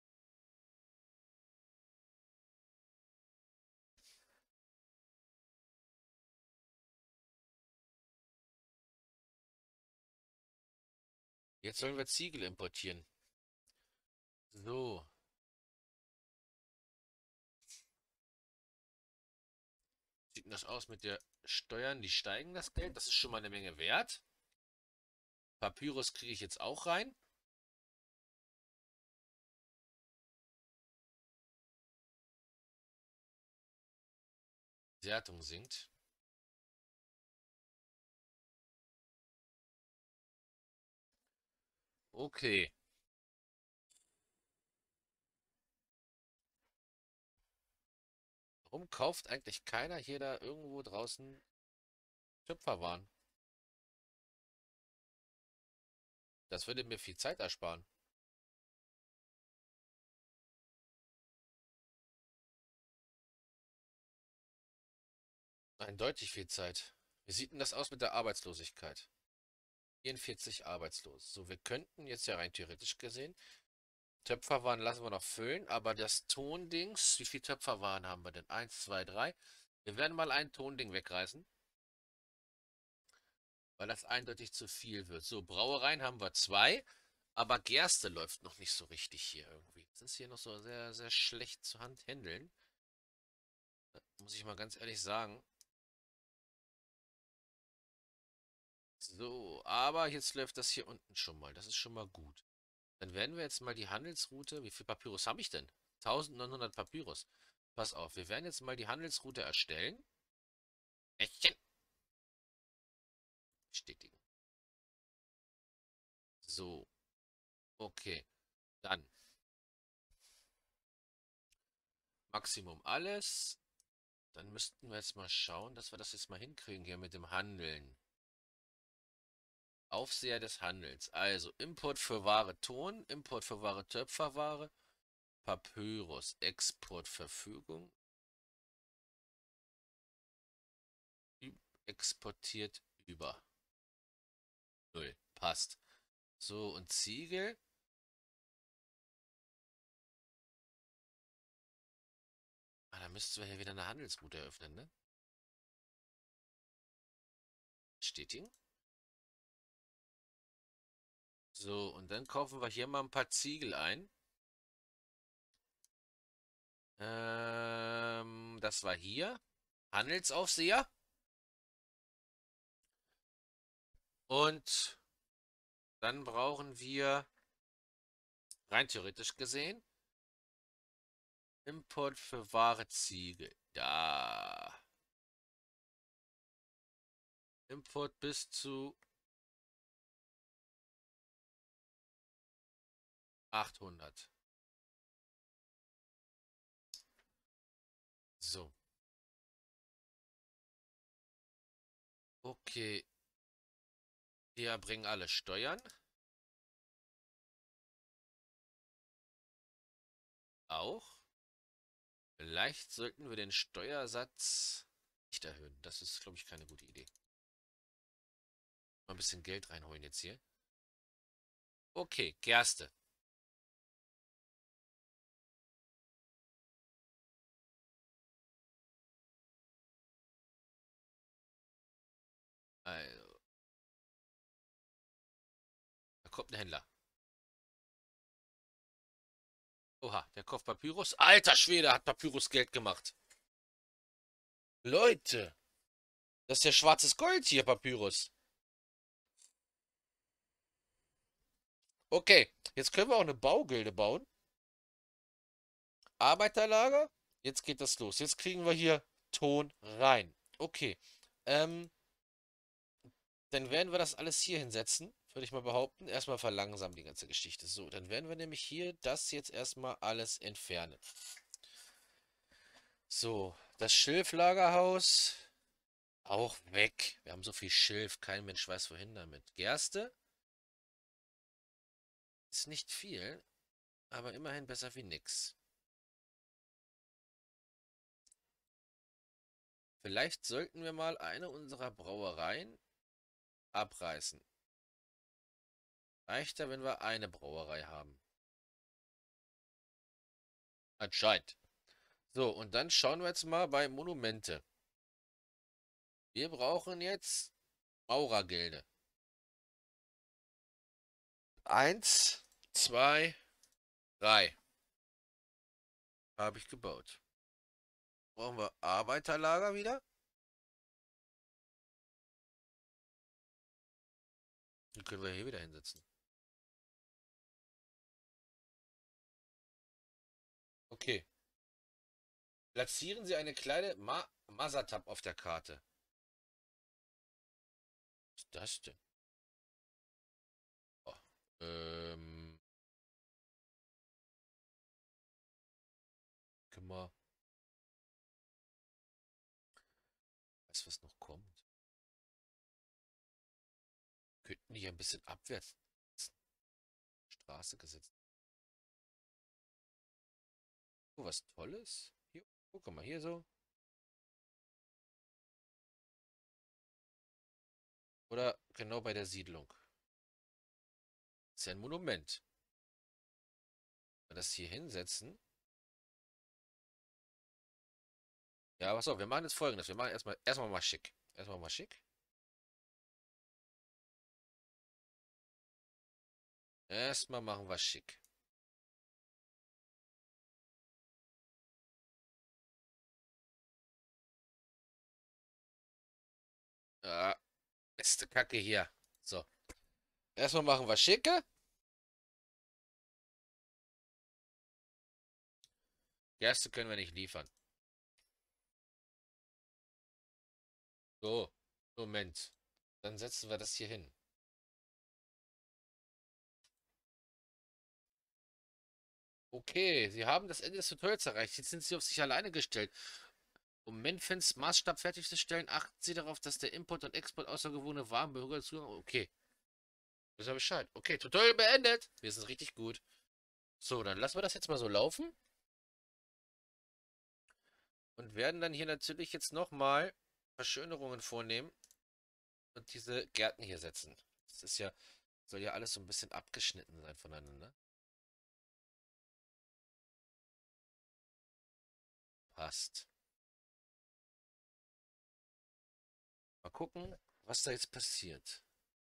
Jetzt sollen wir Ziegel importieren. So. Sieht denn das aus mit der Steuern? Die steigen das Geld. Das ist schon mal eine Menge wert. Papyrus kriege ich jetzt auch rein. Wertung sinkt. Okay. Warum kauft eigentlich keiner hier da irgendwo draußen Töpferwaren? Das würde mir viel Zeit ersparen. Eindeutig viel Zeit. Wie sieht denn das aus mit der Arbeitslosigkeit? vierundvierzig arbeitslos. So, wir könnten jetzt ja rein theoretisch gesehen, Töpferwaren lassen wir noch füllen, aber das Tondings, wie viele Töpferwaren haben wir denn? Eins, zwei, drei. Wir werden mal ein Tonding wegreißen, weil das eindeutig zu viel wird. So, Brauereien haben wir zwei, aber Gerste läuft noch nicht so richtig hier irgendwie. Das ist hier noch so sehr, sehr schlecht zu handeln. Muss ich mal ganz ehrlich sagen. So, aber jetzt läuft das hier unten schon mal. Das ist schon mal gut. Dann werden wir jetzt mal die Handelsroute. Wie viel Papyrus habe ich denn? neunzehnhundert Papyrus. Pass auf, wir werden jetzt mal die Handelsroute erstellen. Äffchen. Bestätigen. So. Okay. Dann. Maximum alles. Dann müssten wir jetzt mal schauen, dass wir das jetzt mal hinkriegen hier mit dem Handeln. Aufseher des Handels. Also Import für Ware Ton, Import für Ware Töpferware, Papyrus, Exportverfügung. Exportiert über. Null. Passt. So, und Ziegel. Ah, da müssten wir hier wieder eine Handelsroute eröffnen, ne? Bestätigen. So, und dann kaufen wir hier mal ein paar Ziegel ein. Ähm, das war hier. Handelsaufseher. Und dann brauchen wir, rein theoretisch gesehen, Import für Ware Ziegel. Da. Import bis zu achthundert. So. Okay. Die erbringen alle Steuern. Auch. Vielleicht sollten wir den Steuersatz nicht erhöhen. Das ist, glaube ich, keine gute Idee. Mal ein bisschen Geld reinholen jetzt hier. Okay, Gerste. Also, da kommt ein Händler. Oha, der kauft Papyrus. Alter Schwede, hat Papyrus Geld gemacht. Leute, das ist ja schwarzes Gold hier, Papyrus. Okay, jetzt können wir auch eine Baugilde bauen. Arbeiterlager. Jetzt geht das los. Jetzt kriegen wir hier Ton rein. Okay. Ähm, dann werden wir das alles hier hinsetzen, würde ich mal behaupten. Erstmal verlangsamen die ganze Geschichte. So, dann werden wir nämlich hier das jetzt erstmal alles entfernen. So, das Schilflagerhaus auch weg. Wir haben so viel Schilf, kein Mensch weiß wohin damit. Gerste ist nicht viel, aber immerhin besser wie nix. Vielleicht sollten wir mal eine unserer Brauereien abreißen. Reicht ja, wenn wir eine Brauerei haben. Anscheinend. So, und dann schauen wir jetzt mal bei Monumente. Wir brauchen jetzt Maurergilde. Eins, zwei, drei. Habe ich gebaut. Brauchen wir Arbeiterlager wieder? Die können wir hier wieder hinsetzen. Okay. Platzieren Sie eine kleine Ma Masatab auf der Karte. Was ist das denn? Oh. Ähm. Können wir. Weißt du, was noch kommt? Könnten die ein bisschen abwärts Straße gesetzt. Oh, was Tolles. Hier, oh, guck mal, hier so. Oder genau bei der Siedlung. Das ist ja ein Monument. Wenn wir das hier hinsetzen. Ja, pass auf, wir machen jetzt Folgendes. Wir machen erstmal erstmal mal schick. Erstmal mal schick. Erstmal machen wir schick. Ja, beste Kacke hier. So. Erstmal machen wir schicke. Gerste können wir nicht liefern. So. Moment. Dann setzen wir das hier hin. Okay, Sie haben das Ende des Tutorials erreicht. Jetzt sind Sie auf sich alleine gestellt. Um Menfens Maßstab fertigzustellen, achten Sie darauf, dass der Import und Export außergewöhnliche Waren Bürger Zugang. Okay. Das ist ja Bescheid. Okay, Tutorial beendet. Wir sind richtig gut. So, dann lassen wir das jetzt mal so laufen. Und werden dann hier natürlich jetzt nochmal Verschönerungen vornehmen. Und diese Gärten hier setzen. Das ist ja, soll ja alles so ein bisschen abgeschnitten sein voneinander. Passt. Mal gucken, was da jetzt passiert.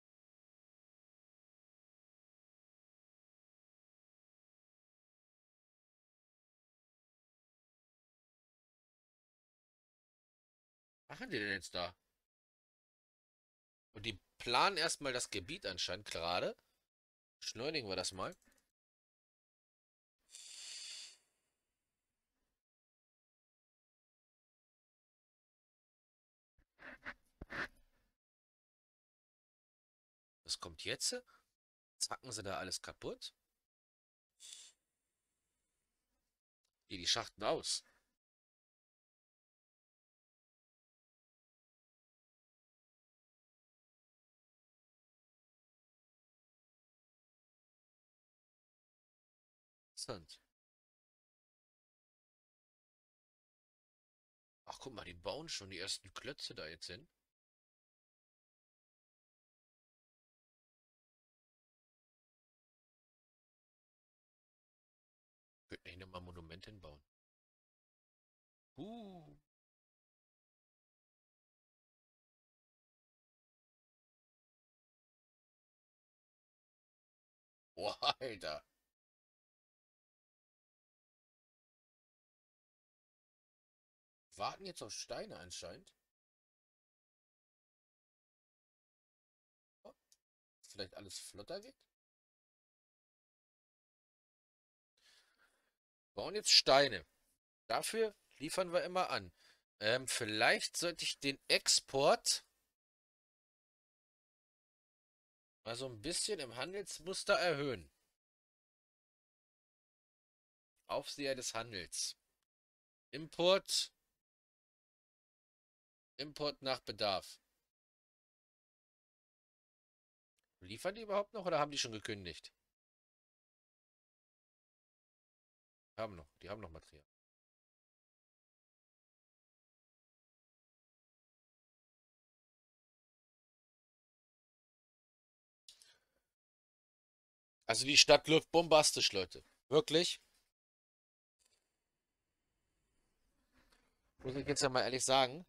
Was machen die denn jetzt da? Und die planen erstmal das Gebiet anscheinend gerade. Beschleunigen wir das mal. Was kommt jetzt? Zacken sie da alles kaputt? Hier, die schachten aus. Interessant. Ach, guck mal, die bauen schon die ersten Klötze da jetzt hin. Könnten hier nochmal ein Monument hinbauen. Uh. Boah, Alter. Warten jetzt auf Steine anscheinend. Oh, dass vielleicht alles flotter geht. Bauen jetzt Steine. Dafür liefern wir immer an. Ähm, vielleicht sollte ich den Export mal so ein bisschen im Handelsmuster erhöhen. Aufseher des Handels. Import. Import nach Bedarf. Liefern die überhaupt noch oder haben die schon gekündigt? Haben noch. Die haben noch Material. Also die Stadt läuft bombastisch, Leute. Wirklich. Muss ich jetzt ja mal ehrlich sagen.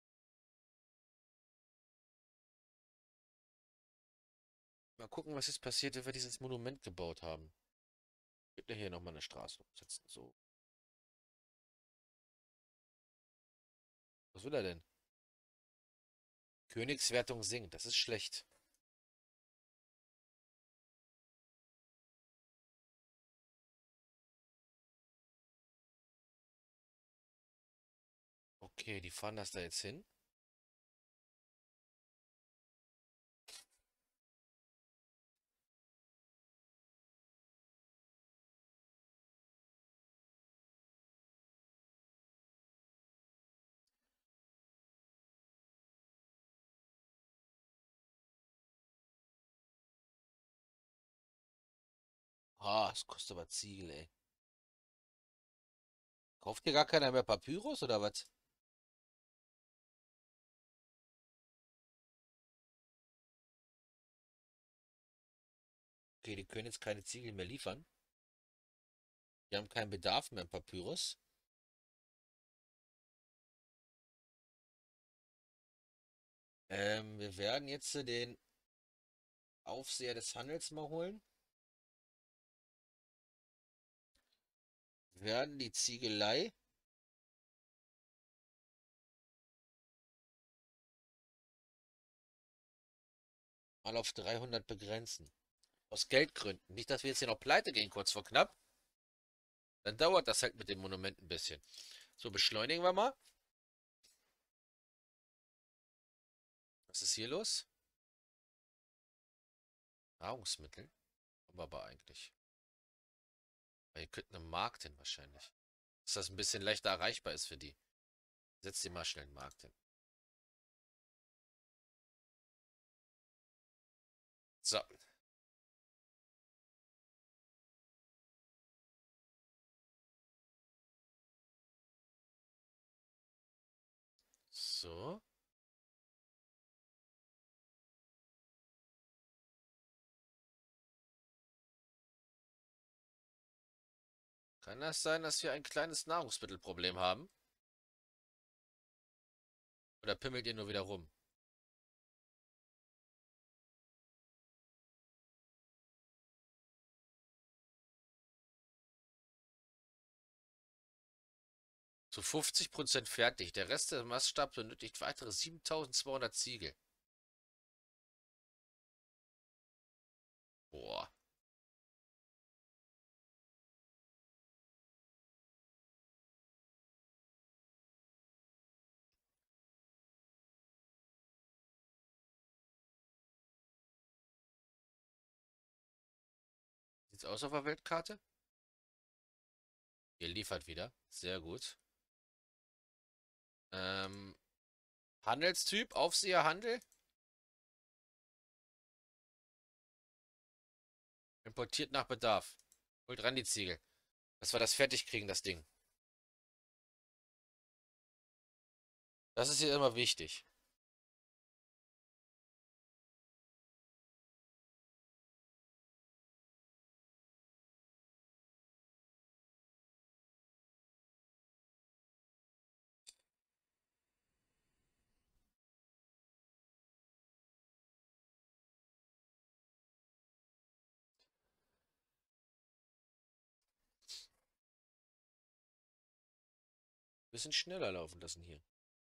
Mal gucken, was jetzt passiert, wenn wir dieses Monument gebaut haben. Gibt ja hier nochmal eine Straße umsetzen. So. Was will er denn? Königswertung sinkt. Das ist schlecht. Okay, die fahren das da jetzt hin. Ah, es kostet aber Ziegel, ey. Kauft hier gar keiner mehr Papyrus oder was? Okay, die können jetzt keine Ziegel mehr liefern. Die haben keinen Bedarf mehr an Papyrus. Ähm, wir werden jetzt den Aufseher des Handels mal holen. Wir werden die Ziegelei mal auf dreihundert begrenzen. Aus Geldgründen. Nicht, dass wir jetzt hier noch pleite gehen, kurz vor knapp. Dann dauert das halt mit dem Monument ein bisschen. So, beschleunigen wir mal. Was ist hier los? Nahrungsmittel? Haben wir aber eigentlich. Weil ihr könnt einen Markt hin wahrscheinlich. Dass das ein bisschen leichter erreichbar ist für die. Setzt ihr mal schnell einen Markt hin. So. So. Kann das sein, dass wir ein kleines Nahrungsmittelproblem haben? Oder pimmelt ihr nur wieder rum? Zu fünfzig Prozent fertig. Der Rest der Maststab benötigt weitere siebentausendzweihundert Ziegel. Boah. Sieht's aus auf der Weltkarte? Ihr liefert wieder. Sehr gut. Ähm, Handelstyp, Aufseher Handel. Importiert nach Bedarf. Holt ran die Ziegel. Dass wir das fertig kriegen, das Ding. Das ist hier immer wichtig. Bisschen schneller laufen lassen hier.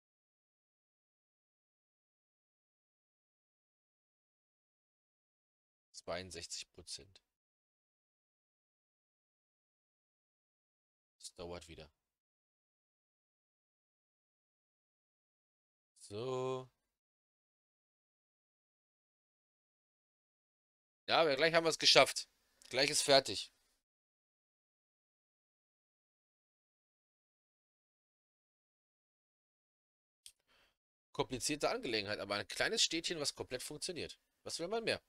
zweiundsechzig Prozent. Das dauert wieder. So. Ja, aber gleich haben wir es geschafft. Gleich ist fertig. Komplizierte Angelegenheit, aber ein kleines Städtchen, was komplett funktioniert. Was will man mehr?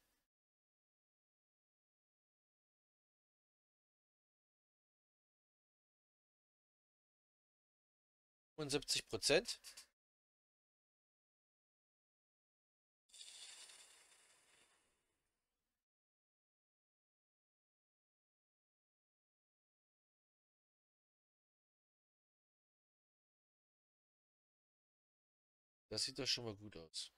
fünfundsiebzig Prozent. Das sieht doch schon mal gut aus.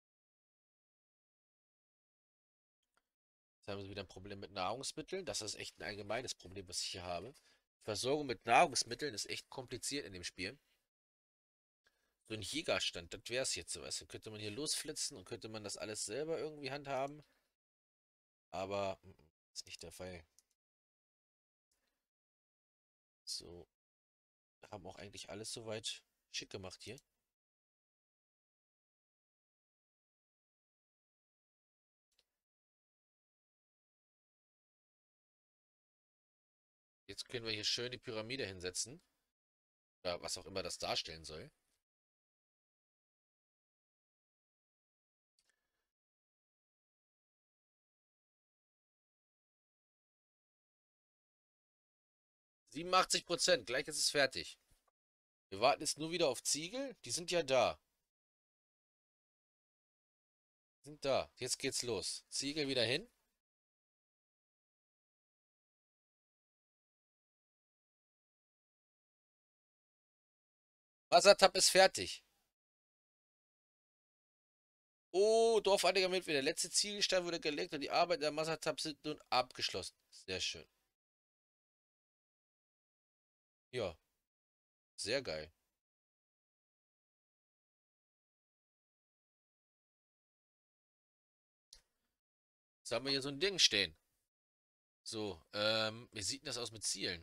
Jetzt haben wir wieder ein Problem mit Nahrungsmitteln. Das ist echt ein allgemeines Problem, was ich hier habe. Die Versorgung mit Nahrungsmitteln ist echt kompliziert in dem Spiel. So ein Jägerstand, das wäre es jetzt so. Weißt du, könnte man hier losflitzen und könnte man das alles selber irgendwie handhaben. Aber mm, mm, ist nicht der Fall. So, haben auch eigentlich alles soweit schick gemacht hier. Jetzt können wir hier schön die Pyramide hinsetzen. Oder was auch immer das darstellen soll. siebenundachtzig Prozent, gleich ist es fertig. Wir warten jetzt nur wieder auf Ziegel. Die sind ja da. Sind da. Jetzt geht's los. Ziegel wieder hin. Wassertab ist fertig. Oh, Dorfanleger mit. Der letzte Ziegelstein wurde gelegt und die Arbeiten der Wassertab sind nun abgeschlossen. Sehr schön. Ja, sehr geil. Jetzt haben wir hier so ein Ding stehen. So, ähm, wie sieht denn das aus mit Zielen?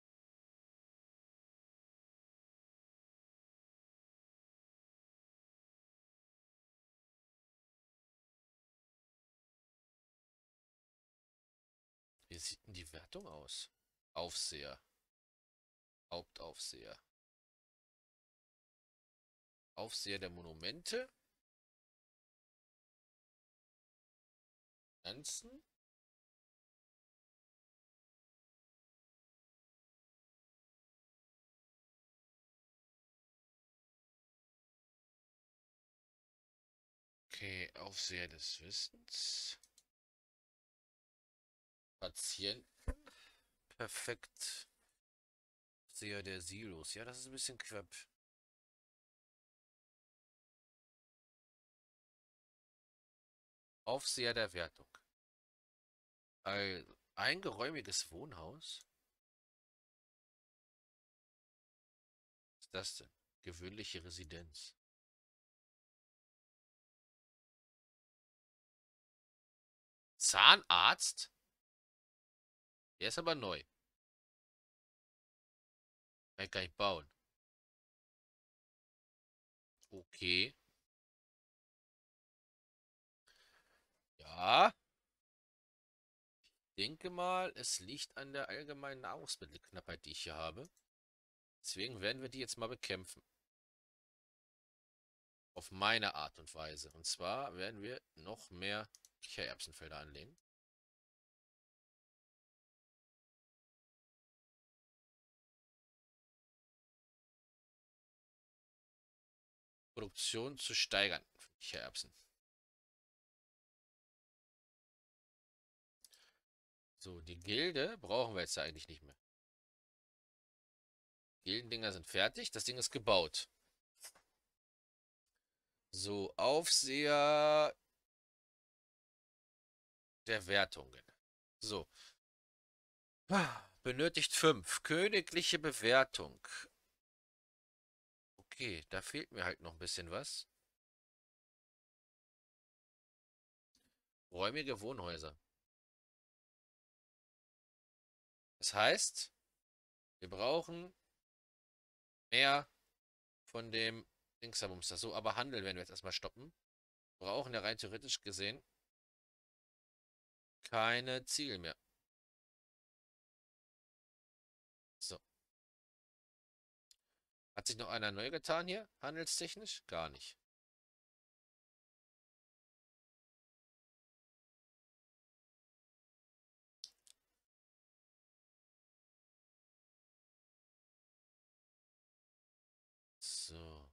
Wie sieht denn die Wertung aus? Aufseher. Hauptaufseher. Aufseher der Monumente. Finanzen. Okay, Aufseher des Wissens. Patienten. Perfekt. Aufseher der Silos. Ja, das ist ein bisschen knapp. Aufseher der Wertung. Also, ein geräumiges Wohnhaus. Was ist das denn? Gewöhnliche Residenz. Zahnarzt? Der ist aber neu. Kann ich gar nicht bauen. Okay. Ja. Ich denke mal, es liegt an der allgemeinen Nahrungsmittelknappheit, die ich hier habe. Deswegen werden wir die jetzt mal bekämpfen. Auf meine Art und Weise. Und zwar werden wir noch mehr Kichererbsenfelder anlegen. Produktion zu steigern von Kichererbsen. So, die Gilde brauchen wir jetzt eigentlich nicht mehr. Gildendinger sind fertig. Das Ding ist gebaut. So, Aufseher der Wertungen. So. Benötigt fünf. Königliche Bewertung. Okay, da fehlt mir halt noch ein bisschen was. Räumige Wohnhäuser. Das heißt, wir brauchen mehr von dem Dingsabumster. So, aber Handel werden wir jetzt erstmal stoppen. Wir brauchen ja rein theoretisch gesehen keine Ziegel mehr. So. Hat sich noch einer neu getan hier? Handelstechnisch? Gar nicht. So.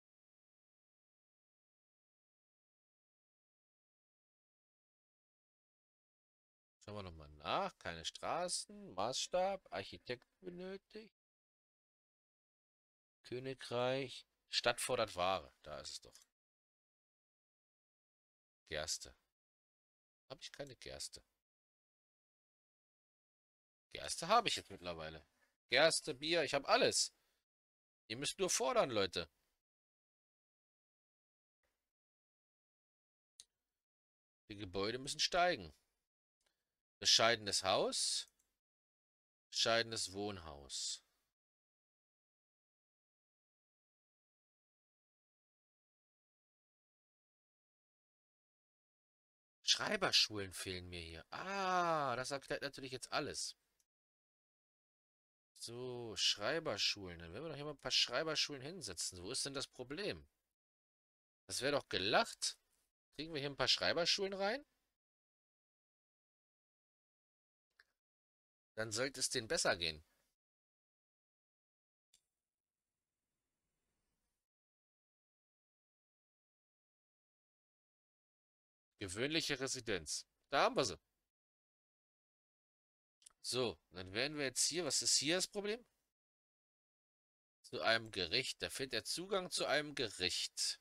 Schauen wir nochmal nach. Keine Straßen. Maßstab. Architekt benötigt. Königreich. Stadt fordert Ware. Da ist es doch. Gerste. Habe ich keine Gerste? Gerste habe ich jetzt mittlerweile. Gerste, Bier, ich habe alles. Ihr müsst nur fordern, Leute. Die Gebäude müssen steigen. Bescheidenes Haus. Bescheidenes Wohnhaus. Schreiberschulen fehlen mir hier. Ah, das erklärt natürlich jetzt alles. So, Schreiberschulen. Dann werden wir doch hier mal ein paar Schreiberschulen hinsetzen. Wo ist denn das Problem? Das wäre doch gelacht. Kriegen wir hier ein paar Schreiberschulen rein? Dann sollte es denen besser gehen. Gewöhnliche Residenz. Da haben wir sie. So, dann werden wir jetzt hier. Was ist hier das Problem? Zu einem Gericht. Da fehlt der Zugang zu einem Gericht.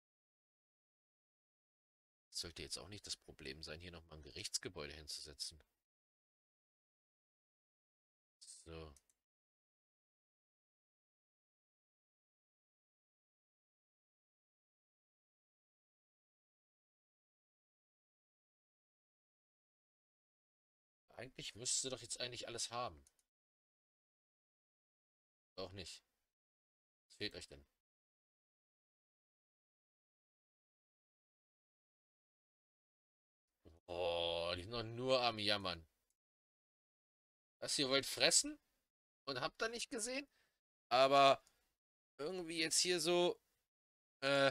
Das sollte jetzt auch nicht das Problem sein, hier nochmal ein Gerichtsgebäude hinzusetzen. So. Eigentlich müsste doch jetzt eigentlich alles haben. Auch nicht. Was fehlt euch denn? Oh, die sind doch nur am Jammern. Was, ihr wollt fressen? Und habt ihr nicht gesehen? Aber irgendwie jetzt hier so, äh,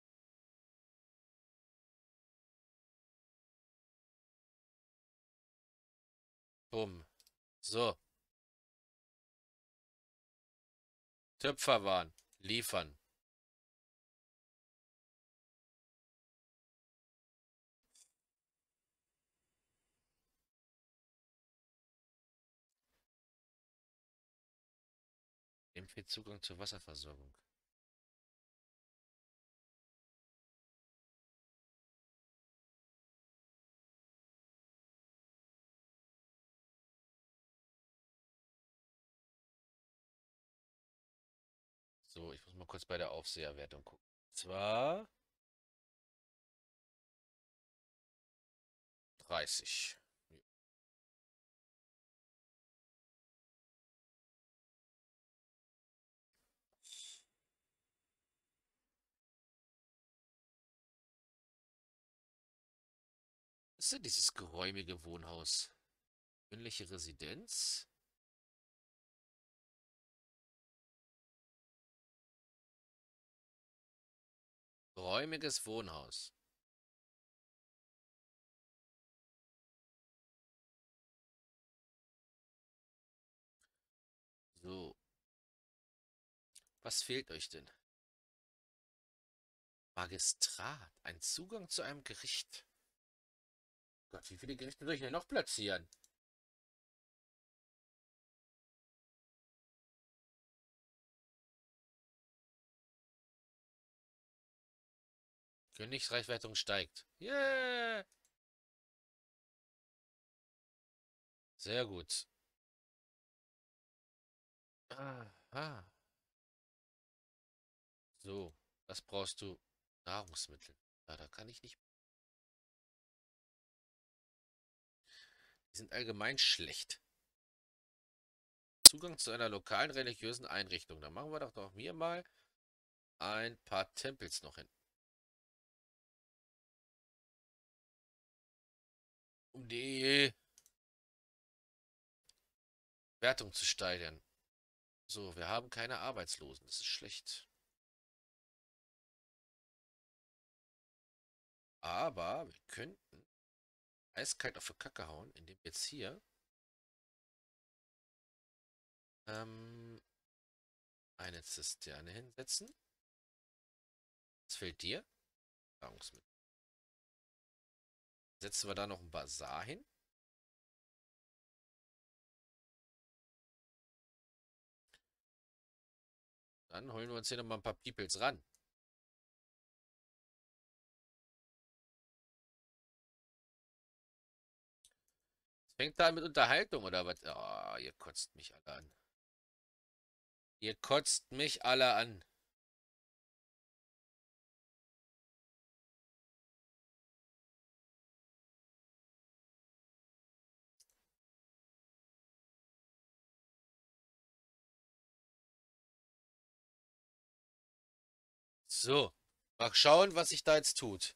bumm. So, Töpferwaren. Liefern. Dem fehlt Zugang zur Wasserversorgung. So, ich muss mal kurz bei der Aufseherwertung gucken. Zwar dreißig. Was ist denn dieses geräumige Wohnhaus? Gewöhnliche Residenz? Geräumiges Wohnhaus. So, was fehlt euch denn? Magistrat. Ein Zugang zu einem Gericht. Gott, wie viele Gerichte soll ich denn noch platzieren? Königsreichwertung steigt. Yeah! Sehr gut. Aha. So, was brauchst du? Nahrungsmittel. Ja, da kann ich nicht. Die sind allgemein schlecht. Zugang zu einer lokalen religiösen Einrichtung. Da machen wir doch doch mir mal ein paar Tempels noch hin. Um die Wertung zu steigern. So, wir haben keine Arbeitslosen. Das ist schlecht. Aber wir könnten eiskalt auf die Kacke hauen, indem wir jetzt hier ähm, eine Zisterne hinsetzen. Was fehlt dir? Nahrungsmittel. Setzen wir da noch einen Bazar hin. Dann holen wir uns hier nochmal ein paar Peoples ran. Fängt da an mit Unterhaltung oder was? Oh, ihr kotzt mich alle an. Ihr kotzt mich alle an. So. Mal schauen, was sich da jetzt tut.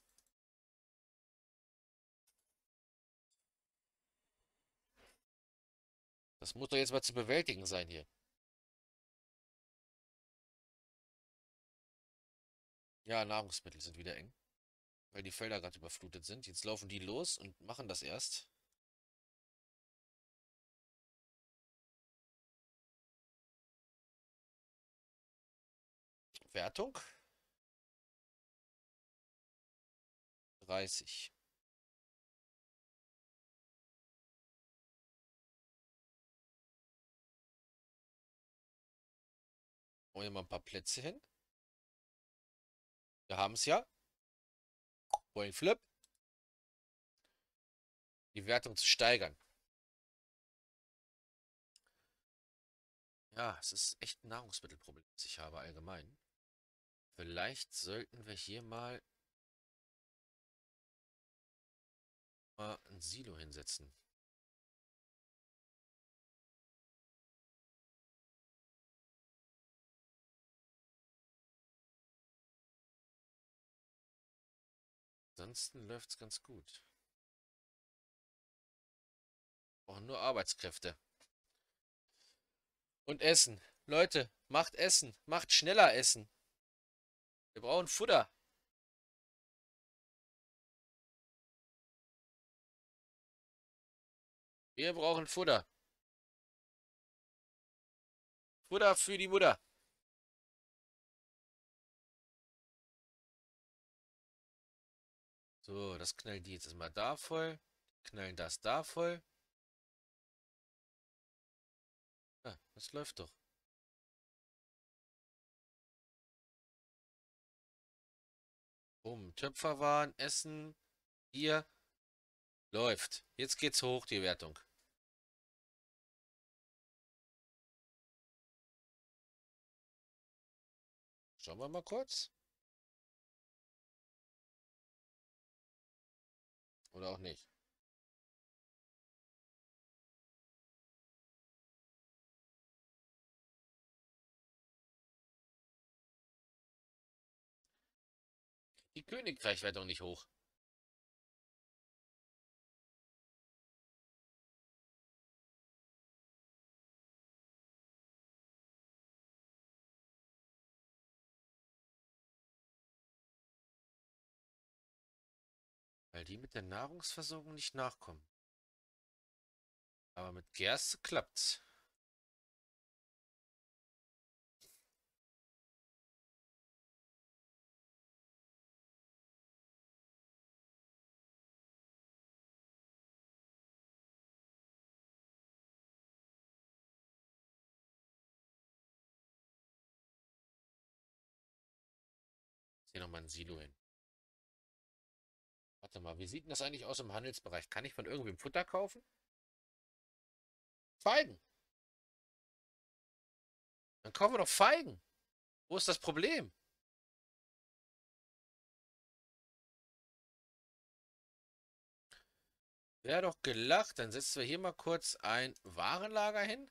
Das muss doch jetzt mal zu bewältigen sein hier. Ja, Nahrungsmittel sind wieder eng, weil die Felder gerade überflutet sind. Jetzt laufen die los und machen das erst. Wertung? dreißig. Wollen wir mal ein paar Plätze hin? Wir haben es ja. Wollen Flip. Die Wertung zu steigern. Ja, es ist echt ein Nahrungsmittelproblem, das ich habe allgemein. Vielleicht sollten wir hier mal, mal ein Silo hinsetzen. Ansonsten läuft es ganz gut. Brauchen nur Arbeitskräfte. Und Essen. Leute, macht Essen. Macht schneller Essen. Wir brauchen Futter. Wir brauchen Futter. Futter für die Mutter. So, das knallen die jetzt mal da voll. Knallen das da voll. Ah, das läuft doch. Um, Töpferwaren, Essen, hier. Läuft. Jetzt geht's hoch, die Wertung. Schauen wir mal kurz. Oder auch nicht. Die Königreichwertung nicht hoch. Weil die mit der Nahrungsversorgung nicht nachkommen. Aber mit Gerste klappt's. Hier nochmal ein Silo hin. Warte mal, wie sieht denn das eigentlich aus im Handelsbereich? Kann ich von irgendwem Futter kaufen? Feigen. Dann kaufen wir doch Feigen. Wo ist das Problem? Wäre doch gelacht. Dann setzen wir hier mal kurz ein Warenlager hin.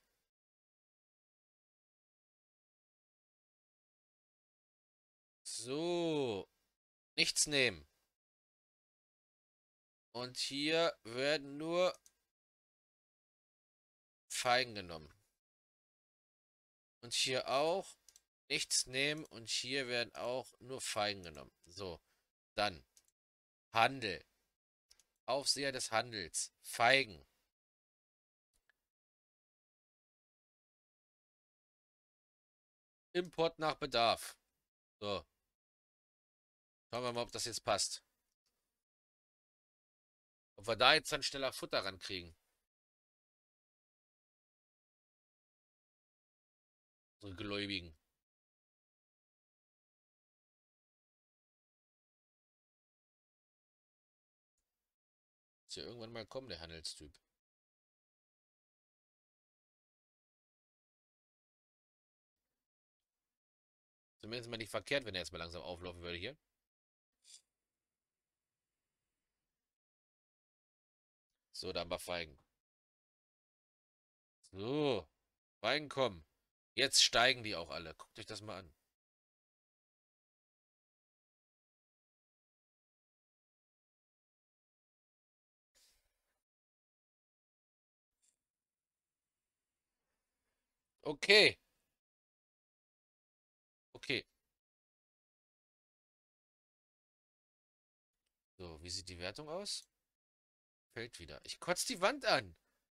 So. Nichts nehmen. Und hier werden nur Feigen genommen. Und hier auch nichts nehmen. Und hier werden auch nur Feigen genommen. So. Dann Handel. Aufseher des Handels. Feigen. Import nach Bedarf. So. Schauen wir mal, ob das jetzt passt. Ob wir da jetzt dann schneller Futter rankriegen. Unsere Gläubigen. Muss ja irgendwann mal kommen, der Handelstyp. Zumindest mal nicht verkehrt, wenn er jetzt mal langsam auflaufen würde hier. So, dann mal Feigen. So, Feigen kommen. Jetzt steigen die auch alle. Guckt euch das mal an. Okay. Okay. So, wie sieht die Wertung aus? Fällt wieder. Ich kotze die Wand an.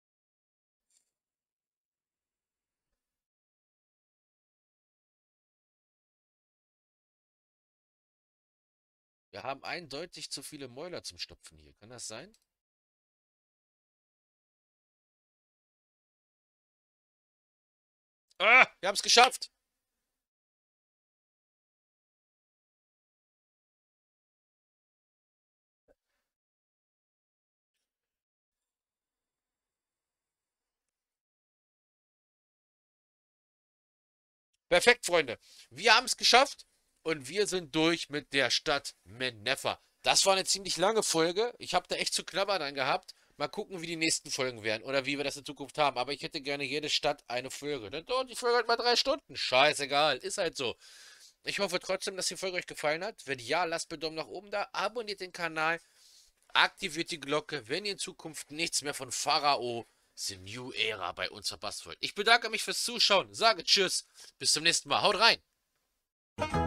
Wir haben eindeutig zu viele Mäuler zum Stopfen hier. Kann das sein? Ah, wir haben es geschafft. Perfekt, Freunde. Wir haben es geschafft und wir sind durch mit der Stadt Mennefer. Das war eine ziemlich lange Folge. Ich habe da echt zu knabbern dran gehabt. Mal gucken, wie die nächsten Folgen werden oder wie wir das in Zukunft haben. Aber ich hätte gerne jede Stadt eine Folge. Dann dauert die Folge halt mal drei Stunden. Scheißegal, ist halt so. Ich hoffe trotzdem, dass die Folge euch gefallen hat. Wenn ja, lasst mir einen Daumen nach oben da. Abonniert den Kanal. Aktiviert die Glocke, wenn ihr in Zukunft nichts mehr von Pharao The New Era bei uns verpasst wollt. Ich bedanke mich fürs Zuschauen. Sage Tschüss. Bis zum nächsten Mal. Haut rein.